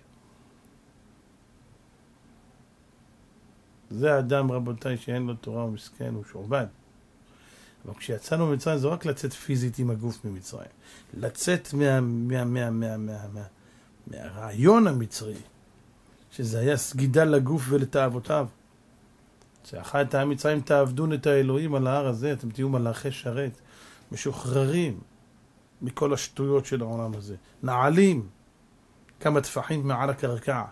זה האדם, רבותיי, שאין לו תורה ומסכן, הוא שורבד. אבל כשיצאנו ממצרים זה רק לצאת פיזית עם הגוף ממצרים. לצאת מה, מה, מה, מה, מה, מה, מהרעיון המצרי, שזה היה סגידה לגוף ולתאוותיו. שאחת המצרים תעבדון את האלוהים על ההר הזה, אתם תהיו מלאכי שרת, משוחררים מכל השטויות של העולם הזה. נעלים כמה טפחים מעל הקרקע.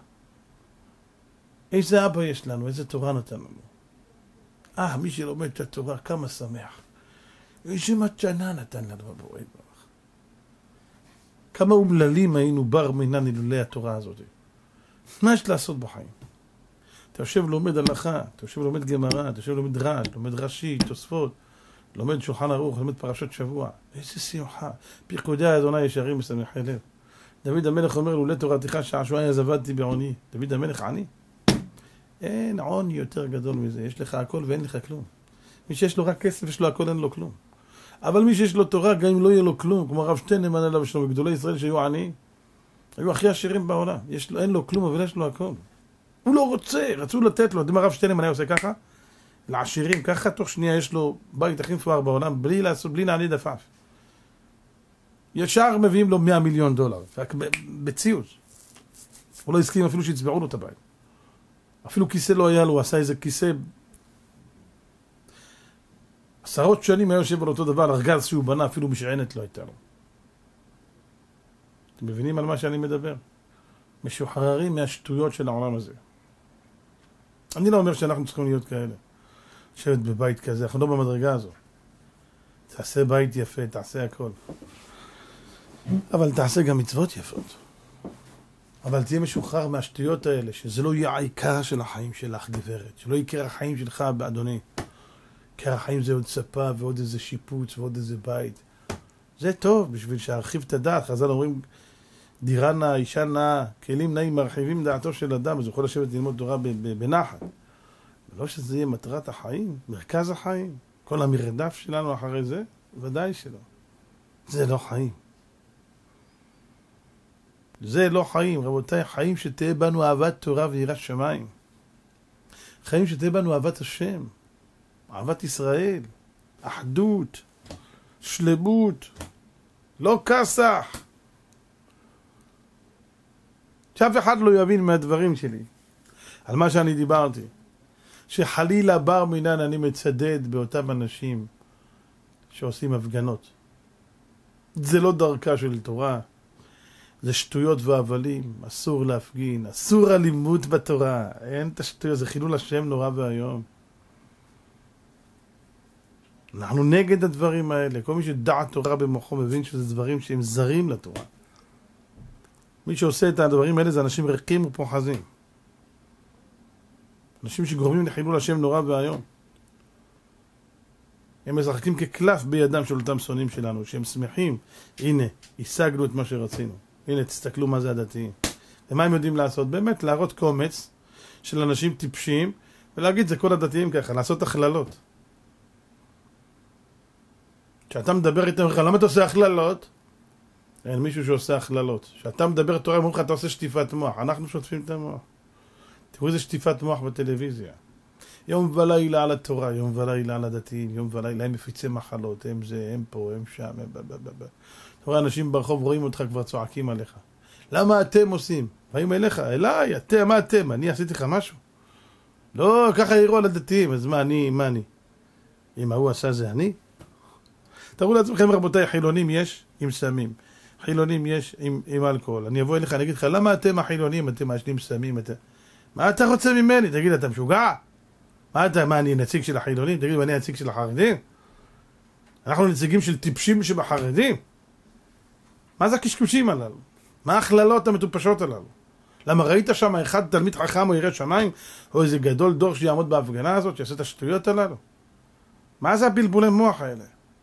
איזה אבא יש לנו, איזה תורה נתן לנו. אה, מי שלומד את התורה, כמה שמח. איזה מתנה נתן לנו בבורא יתברך. כמה אומללים היינו בר מינן אילולא התורה הזאת. מה יש לעשות בחיים? אתה יושב לומד הלכה, אתה יושב לומד גמרא, אתה יושב לומד רש, לומד רש"י, תוספות, לומד שולחן ערוך, לומד פרשות שבוע. איזה שמחה. פרקודי אדוני ישרים משמחי לב. דוד המלך אומר, לולא תורתך שעשועי אז עבדתי בעוני. דוד המלך עני? אין עוני יותר גדול מזה. יש לך הכל ואין לך כלום. מי שיש לו רק כסף, יש לו הכל, אין לו כלום. אבל מי שיש לו תורה, גם אם לא יהיה לו כלום, כמו הרב שטיינמן עליו ושלום, גדולי ישראל שהיו עניים, היו הכי עשירים בעולם. יש לו, אין לו כלום, אבל יש לו הכל. הוא לא רוצה, רצו לתת לו. אתם הרב שטיינמן היה עושה ככה? לעשירים, ככה תוך שנייה יש לו בית הכי מפואר בעולם, בלי לעשות, בלי נעלי דפף. ישר מביאים לו מאה מיליון דולר, בציוץ. הוא לא הסכים אפילו שהצבעו לו את הבית. אפילו כיסא לא היה לו, הוא עשה איזה כיסא. עשרות שנים היה יושב על אותו דבר, ארגז שהוא בנה, אפילו משענת לא הייתה לו. אתם מבינים על מה שאני מדבר? משוחררים מהשטויות של העולם הזה. אני לא אומר שאנחנו צריכים להיות כאלה. לשבת בבית כזה, אנחנו לא במדרגה הזו. תעשה בית יפה, תעשה הכל. אבל תעשה גם מצוות יפות. אבל תהיה משוחרר מהשטויות האלה, שזה לא יהיה העיקר של החיים שלך, גברת. שלא יקרה החיים שלך, אדוני. עיקר החיים זה עוד ספה ועוד איזה שיפוץ ועוד איזה בית. זה טוב בשביל שהרחיב את הדעת. חז"ל אומרים, דירה נאה, אישה נאה, כלים נאים מרחיבים דעתו של אדם, אז הוא יכול לשבת ללמוד תורה בנחת. ולא שזה יהיה מטרת החיים, מרכז החיים. כל המרדף שלנו אחרי זה, ודאי שלא. זה לא חיים. זה לא חיים, רבותיי, חיים שתהיה בנו אהבת תורה ויראת שמיים. חיים שתהיה בנו אהבת השם, אהבת ישראל, אחדות, שלמות, לא כסח. שאף אחד לא יבין מהדברים שלי, על מה שאני דיברתי. שחלילה בר מינן אני מצדד באותם אנשים שעושים הפגנות. זה לא דרכה של תורה. זה שטויות והבלים, אסור להפגין, אסור אלימות בתורה, אין את השטויות, זה חילול השם נורא והיום. אנחנו נגד הדברים האלה, כל מי שדעת תורה במוחו מבין שזה דברים שהם זרים לתורה. מי שעושה את הדברים האלה זה אנשים רכים ופוחזים. אנשים שגורמים לחילול השם נורא והיום. הם משחקים כקלף בידם של אותם שונאים שלנו, שהם שמחים. הנה, השגנו את מה שרצינו. הנה, תסתכלו מה זה הדתיים. ומה הם יודעים לעשות? באמת, להראות קומץ של אנשים טיפשים, ולהגיד, זה כל הדתיים ככה, לעשות הכללות. כשאתה מדבר איתם, למה אתה עושה הכללות? אין מישהו שעושה הכללות. כשאתה מדבר תורה, אומרים לך, אתה עושה שטיפת מוח. אנחנו שוטפים את המוח. תראו איזה שטיפת מוח בטלוויזיה. יום ולילה על התורה, יום ולילה על הדתיים, יום ולילה הם מפיצי מחלות, הם זה, הם פה, הם שם, הם בבבבב. אתה רואה, אנשים ברחוב רואים אותך כבר צועקים עליך. למה אתם עושים? באים אליך, אליי, אתם, מה אתם? אני עשיתי לך משהו? לא, ככה יראו על הדתיים, אז מה אני, מה אני? אם ההוא עשה זה אני? תראו לעצמכם, רבותיי, חילונים יש עם סמים. חילונים יש עם, עם אלכוהול. אני אבוא אליך, אני אגיד לך, למה אתם החילונים? אתם מעשנים סמים, אתם... מה אתה רוצה ממני? תגיד, אתה משוגע? מה אתה, מה, אני נציג של החילונים? תגיד, אני נציג של החרדים? אנחנו נציגים של טיפשים שבחרדים? מה זה הקשקושים הללו? מה ההכללות המטופשות הללו? למה ראית שם אחד תלמיד חכם או ירא שמיים, או איזה גדול דור שיעמוד בהפגנה הזאת, שיעשה את השטויות הללו? מה זה הבלבולי מוח האלה?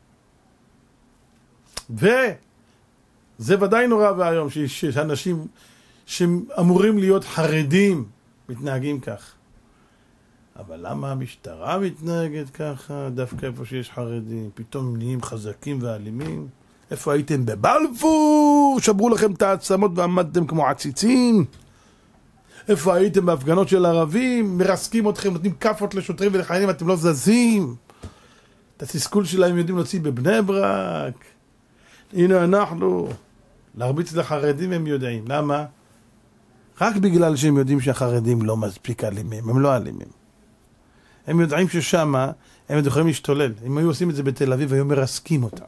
וזה ודאי נורא והיום, שאנשים שאמורים להיות חרדים מתנהגים כך. אבל למה המשטרה מתנהגת ככה? דווקא איפה שיש חרדים, פתאום נהיים חזקים ואלימים. איפה הייתם בבלפור? שברו לכם את העצמות ועמדתם כמו עציצים. איפה הייתם בהפגנות של ערבים? מרסקים אתכם, נותנים כפות לשוטרים ולחיילים, אתם לא זזים. את התסכול שלהם יודעים להוציא בבני ברק. הנה אנחנו. להרביץ לחרדים הם יודעים. למה? רק בגלל שהם יודעים שהחרדים לא מספיק אלימים. הם לא אלימים. הם יודעים ששם הם יכולים להשתולל. אם היו עושים את זה בתל אביב, היו מרסקים אותם.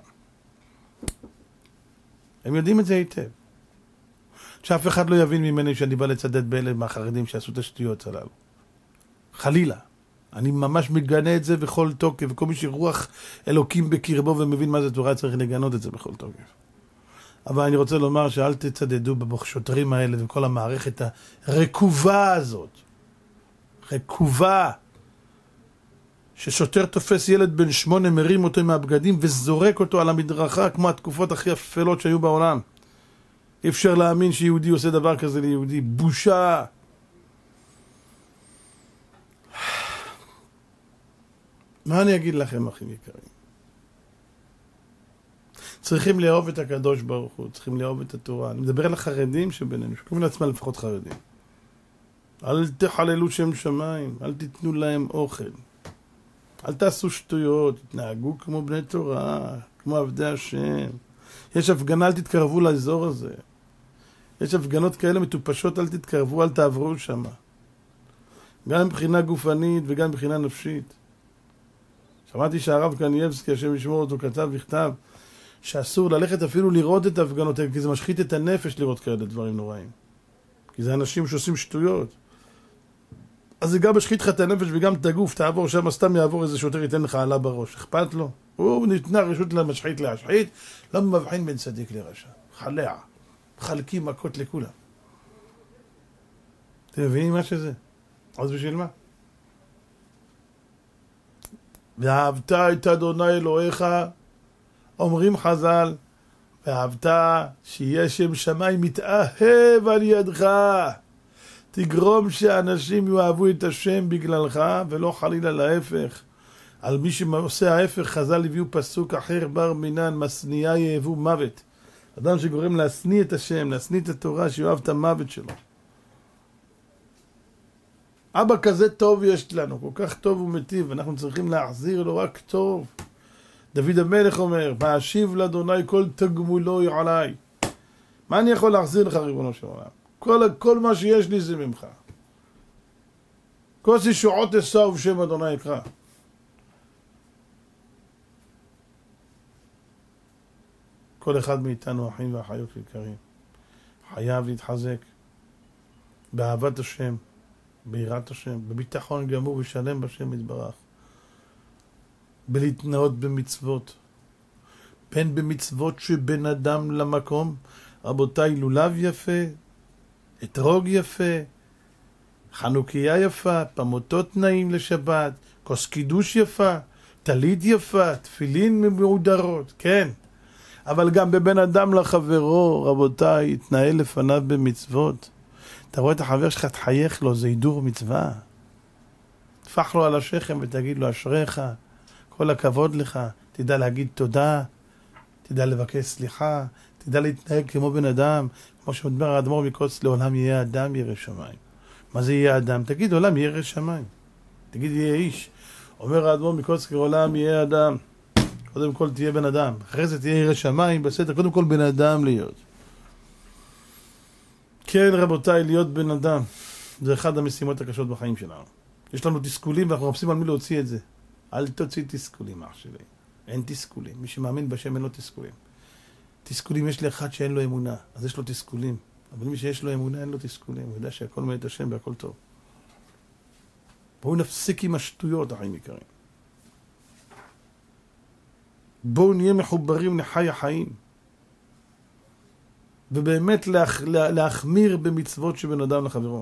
הם יודעים את זה היטב. שאף אחד לא יבין ממני שאני בא לצדד באלה מהחרדים שעשו את השטויות הללו. חלילה. אני ממש מגנה את זה בכל תוקף, וכל מי שרוח אלוקים בקרבו ומבין מה זה תורה צריך לגנות את זה בכל תוקף. אבל אני רוצה לומר שאל תצדדו בשוטרים האלה וכל המערכת הרקובה הזאת. רקובה. ששוטר תופס ילד בן שמונה, מרים אותו עם הבגדים וזורק אותו על המדרכה כמו התקופות הכי אפלות שהיו בעולם. אי אפשר להאמין שיהודי עושה דבר כזה ליהודי. בושה. מה אני אגיד לכם, אחים יקרים? צריכים לאהוב את הקדוש ברוך הוא, צריכים לאהוב את התורה. אני מדבר על החרדים שבינינו, שקוראים לעצמם לפחות חרדים. אל תחללו שם שמיים, אל תיתנו להם אוכל. אל תעשו שטויות, תתנהגו כמו בני תורה, כמו עבדי השם. יש הפגנה, אל תתקרבו לאזור הזה. יש הפגנות כאלה מטופשות, אל תתקרבו, אל תעברו שם. גם מבחינה גופנית וגם מבחינה נפשית. שמעתי שהרב קנייבסקי, השם ישמור אותו, כתב בכתב, שאסור ללכת אפילו לראות את ההפגנות, כי זה משחית את הנפש לראות כאלה דברים נוראים. כי זה אנשים שעושים שטויות. אז זה גם משחית לך את הנפש וגם את הגוף, תעבור שם, סתם יעבור איזה שוטר ייתן לך עלה בראש. אכפת לו? הוא נתנה רשות למשחית להשחית, לא מבחין בין צדיק לרשע. חלע. חלקים מכות לכולם. אתם מבינים מה שזה? אז בשביל מה? ואהבת את אדוני אלוהיך, אומרים חז"ל, ואהבת שיהיה שם שמיים מתאהב על ידך. תגרום שאנשים יאהבו את השם בגללך, ולא חלילה להפך. על מי שעושה ההפך, חז"ל הביאו פסוק אחר, בר מינן, משנייה יאהבו מוות. אדם שגורם להשניא את השם, להשניא את התורה, שיאהב את המוות שלו. אבא כזה טוב יש לנו, כל כך טוב ומטיב, אנחנו צריכים להחזיר לו רק טוב. דוד המלך אומר, ואשיב לאדוני כל תגמולו עליי. מה אני יכול להחזיר לך, ריבונו של עולם? כל, כל מה שיש לי זה ממך. כל ישועות אשא ובשם אדוני אקרא. כל אחד מאיתנו, אחים ואחיות יקרים, חייב להתחזק באהבת השם, ביראת השם, בביטחון גמור ושלם בשם יתברך, בלהתנאות במצוות, בין במצוות שבין אדם למקום. רבותיי, לולב יפה, אתרוג יפה, חנוכיה יפה, פמוטות נעים לשבת, כוס קידוש יפה, טלית יפה, תפילין מעודרות, כן. אבל גם בבן אדם לחברו, רבותיי, יתנהל לפניו במצוות. אתה רואה את החבר שלך, תחייך לו, זה הידור מצווה. תפח לו על השכם ותגיד לו, אשריך, כל הכבוד לך, תדע להגיד תודה, תדע לבקש סליחה, תדע להתנהג כמו בן אדם, כמו שמדבר האדמו"ר מקוצק, לעולם יהיה אדם ירא שמיים. מה זה יהיה אדם? תגיד, עולם ירא שמיים. תגיד, יהיה איש. אומר האדמו"ר מקוצק, עולם יהיה אדם. קודם כל תהיה בן אדם, אחרי זה תהיה ירא שמיים, בסדר, קודם כל בן אדם להיות. כן רבותיי, להיות בן אדם, זה אחד המשימות הקשות בחיים שלנו. יש לנו תסכולים ואנחנו מחפשים על מי להוציא את זה. אל תוציא תסכולים, אח שלי. אין תסכולים. מי שמאמין בשם אין לו תסכולים. תסכולים יש לאחד שאין לו אמונה, אז יש לו תסכולים. אבל מי שיש לו אמונה אין לו תסכולים. הוא יודע שהכל מאת השם והכל טוב. בואו נפסיק עם השטויות, החיים יקרים. בואו נהיה מחוברים לחי החיים. ובאמת להח, לה, להחמיר במצוות שבן אדם לחברו.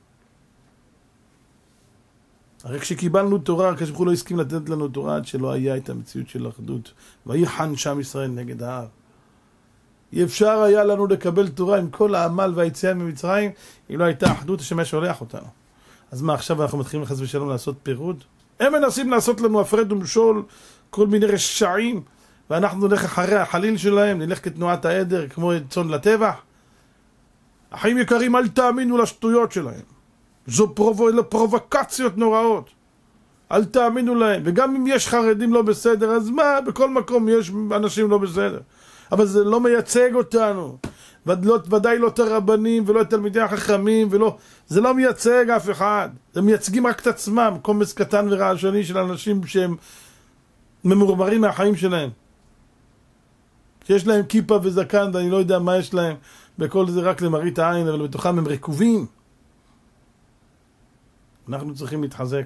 הרי כשקיבלנו תורה, כשבחו לא הסכים לתת לנו תורה עד שלא היה את המציאות של האחדות. ויחן שם ישראל נגד ההר. אי אפשר היה לנו לקבל תורה עם כל העמל והיציאה ממצרים, אם לא הייתה אחדות, השם היה שולח אותנו. אז מה עכשיו אנחנו מתחילים לחס ושלום לעשות פירוד? הם מנסים לעשות לנו הפרד ומשול, כל מיני רשעים, ואנחנו נלך אחרי החליל שלהם, נלך כתנועת העדר, כמו צאן לטבח. החיים יקרים, אל תאמינו לשטויות שלהם. זו פרו... פרובוקציות נוראות. אל תאמינו להם. וגם אם יש חרדים לא בסדר, אז מה? בכל מקום יש אנשים לא בסדר. אבל זה לא מייצג אותנו. ודאי לא את הרבנים ולא את תלמידי החכמים, ולא... זה לא מייצג אף אחד. הם מייצגים רק את עצמם, קומץ קטן ורעשני של אנשים שהם ממורמרים מהחיים שלהם. שיש להם כיפה וזקן, ואני לא יודע מה יש להם, בכל זה רק למראית העין, אבל בתוכם הם רקובים. אנחנו צריכים להתחזק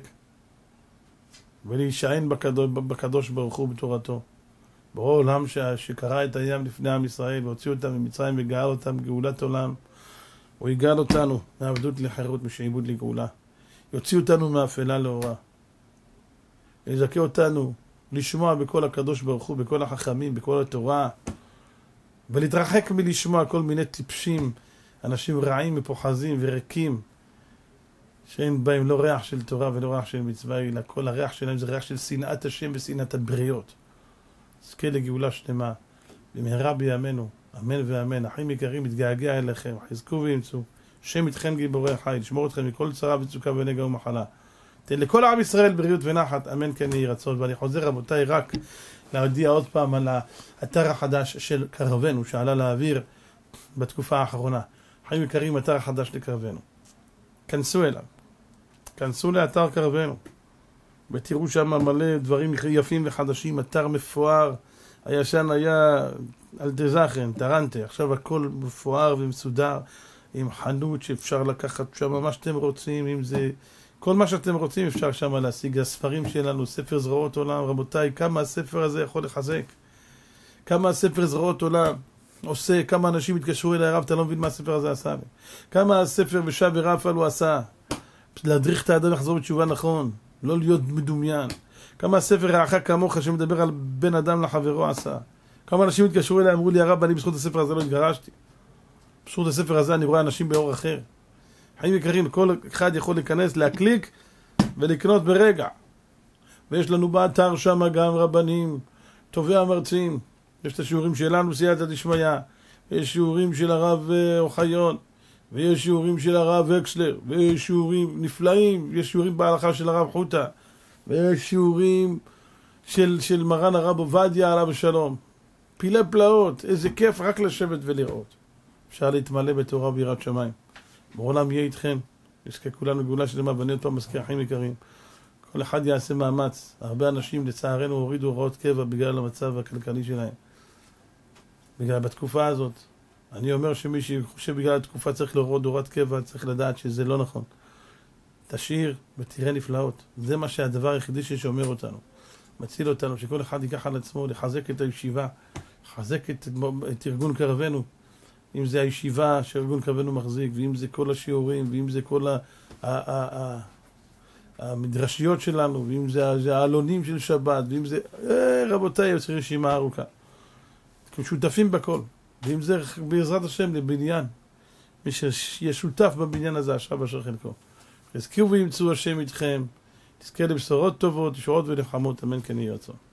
ולהישען בקדוש, בקדוש ברוך הוא בתורתו. ברור עולם שקרא את הים לפני עם ישראל והוציא אותם ממצרים וגאל אותם גאולת עולם. הוא יגאל אותנו מעבדות לחירות, משעבוד לגאולה. יוציא אותנו מאפלה לאורה. יזכה אותנו לשמוע בכל הקדוש ברוך הוא, בכל החכמים, בכל התורה, ולהתרחק מלשמוע כל מיני טיפשים, אנשים רעים ופוחזים ורקים, שאין בהם לא ריח של תורה ולא ריח של מצווה, אלא כל הריח שלהם זה ריח של שנאת השם ושנאת הבריות. זכה לגאולה שלמה, במהרה בימינו, אמן ואמן. אחים יקרים, מתגעגע אליכם, חזקו וימצאו, שם איתכם גיבורי החי, לשמור אתכם מכל צרה וצוקה ונגע ומחלה. תן לכל עם ישראל בריאות ונחת, אמן כן יהי רצון. ואני חוזר רבותיי רק להודיע עוד פעם על האתר החדש של קרבנו, שעלה לאוויר בתקופה האחרונה. אחים יקרים, אתר החדש לקרבנו. כנסו אליו. כנסו לאתר קרבנו. ותראו שם מלא דברים יפים וחדשים, אתר מפואר. הישן היה אלטזכן, טרנטה, עכשיו הכל מפואר ומסודר, עם חנות שאפשר לקחת שם מה שאתם רוצים, אם זה... כל מה שאתם רוצים אפשר שם להשיג. הספרים שלנו, ספר זרועות עולם, רבותיי, כמה הספר הזה יכול לחזק. כמה הספר זרועות עולם עושה, כמה אנשים התקשרו אליי, הרב, אתה לא מבין מה הספר הזה עשה לי. כמה הספר בשעה ורפל הוא עשה. להדריך את האדם לחזור בתשובה נכון, לא להיות מדומיין. כמה הספר רעך כמוך שמדבר על בן אדם לחברו עשה. כמה אנשים התקשרו אליי, אמרו לי, הרב, אני בזכות הספר הזה לא התגרשתי. בזכות הספר הזה אני רואה אנשים באור אחר. חיים יקרים, כל אחד יכול להיכנס, להקליק ולקנות ברגע. ויש לנו באתר שם גם רבנים, טובי המרצים. יש את השיעורים שלנו, סייעתא דשמיא. יש שיעורים של הרב אוחיון, ויש שיעורים של הרב וקסלר, ויש שיעורים נפלאים, יש שיעורים בהלכה של הרב חוטה, ויש שיעורים של, של מרן הרב עובדיה עליו השלום. פילי פלאות, איזה כיף רק לשבת ולראות. אפשר להתמלא בתורה ביראת שמיים. בעולם יהיה איתכם, יזכה כולנו גאולה שלמה, ואני עוד פעם מזכיר אחים יקרים. כל אחד יעשה מאמץ. הרבה אנשים לצערנו הורידו הוראות קבע בגלל המצב הכלכלי שלהם. בגלל בתקופה הזאת. אני אומר שמי שחושב בגלל התקופה צריך להוריד הוראת קבע, צריך לדעת שזה לא נכון. תשאיר ותראה נפלאות. זה מה שהדבר היחידי ששומר אותנו. מציל אותנו, שכל אחד ייקח על עצמו לחזק את הישיבה, לחזק את, את ארגון קרבנו. אם זה הישיבה שארגון קרבנו מחזיק, ואם זה כל השיעורים, ואם זה כל ה, ה, ה, ה, המדרשיות שלנו, ואם זה, זה העלונים של שבת, ואם זה, אה, רבותיי, יוצא רשימה ארוכה. שותפים בכל. ואם זה בעזרת השם לבניין, מי שיהיה שותף בבניין הזה, עכשיו אשר חלקו. יזכירו וימצאו השם איתכם, תזכה לבשורות טובות, ישועות ונחמות, אמן כן יהי רצון.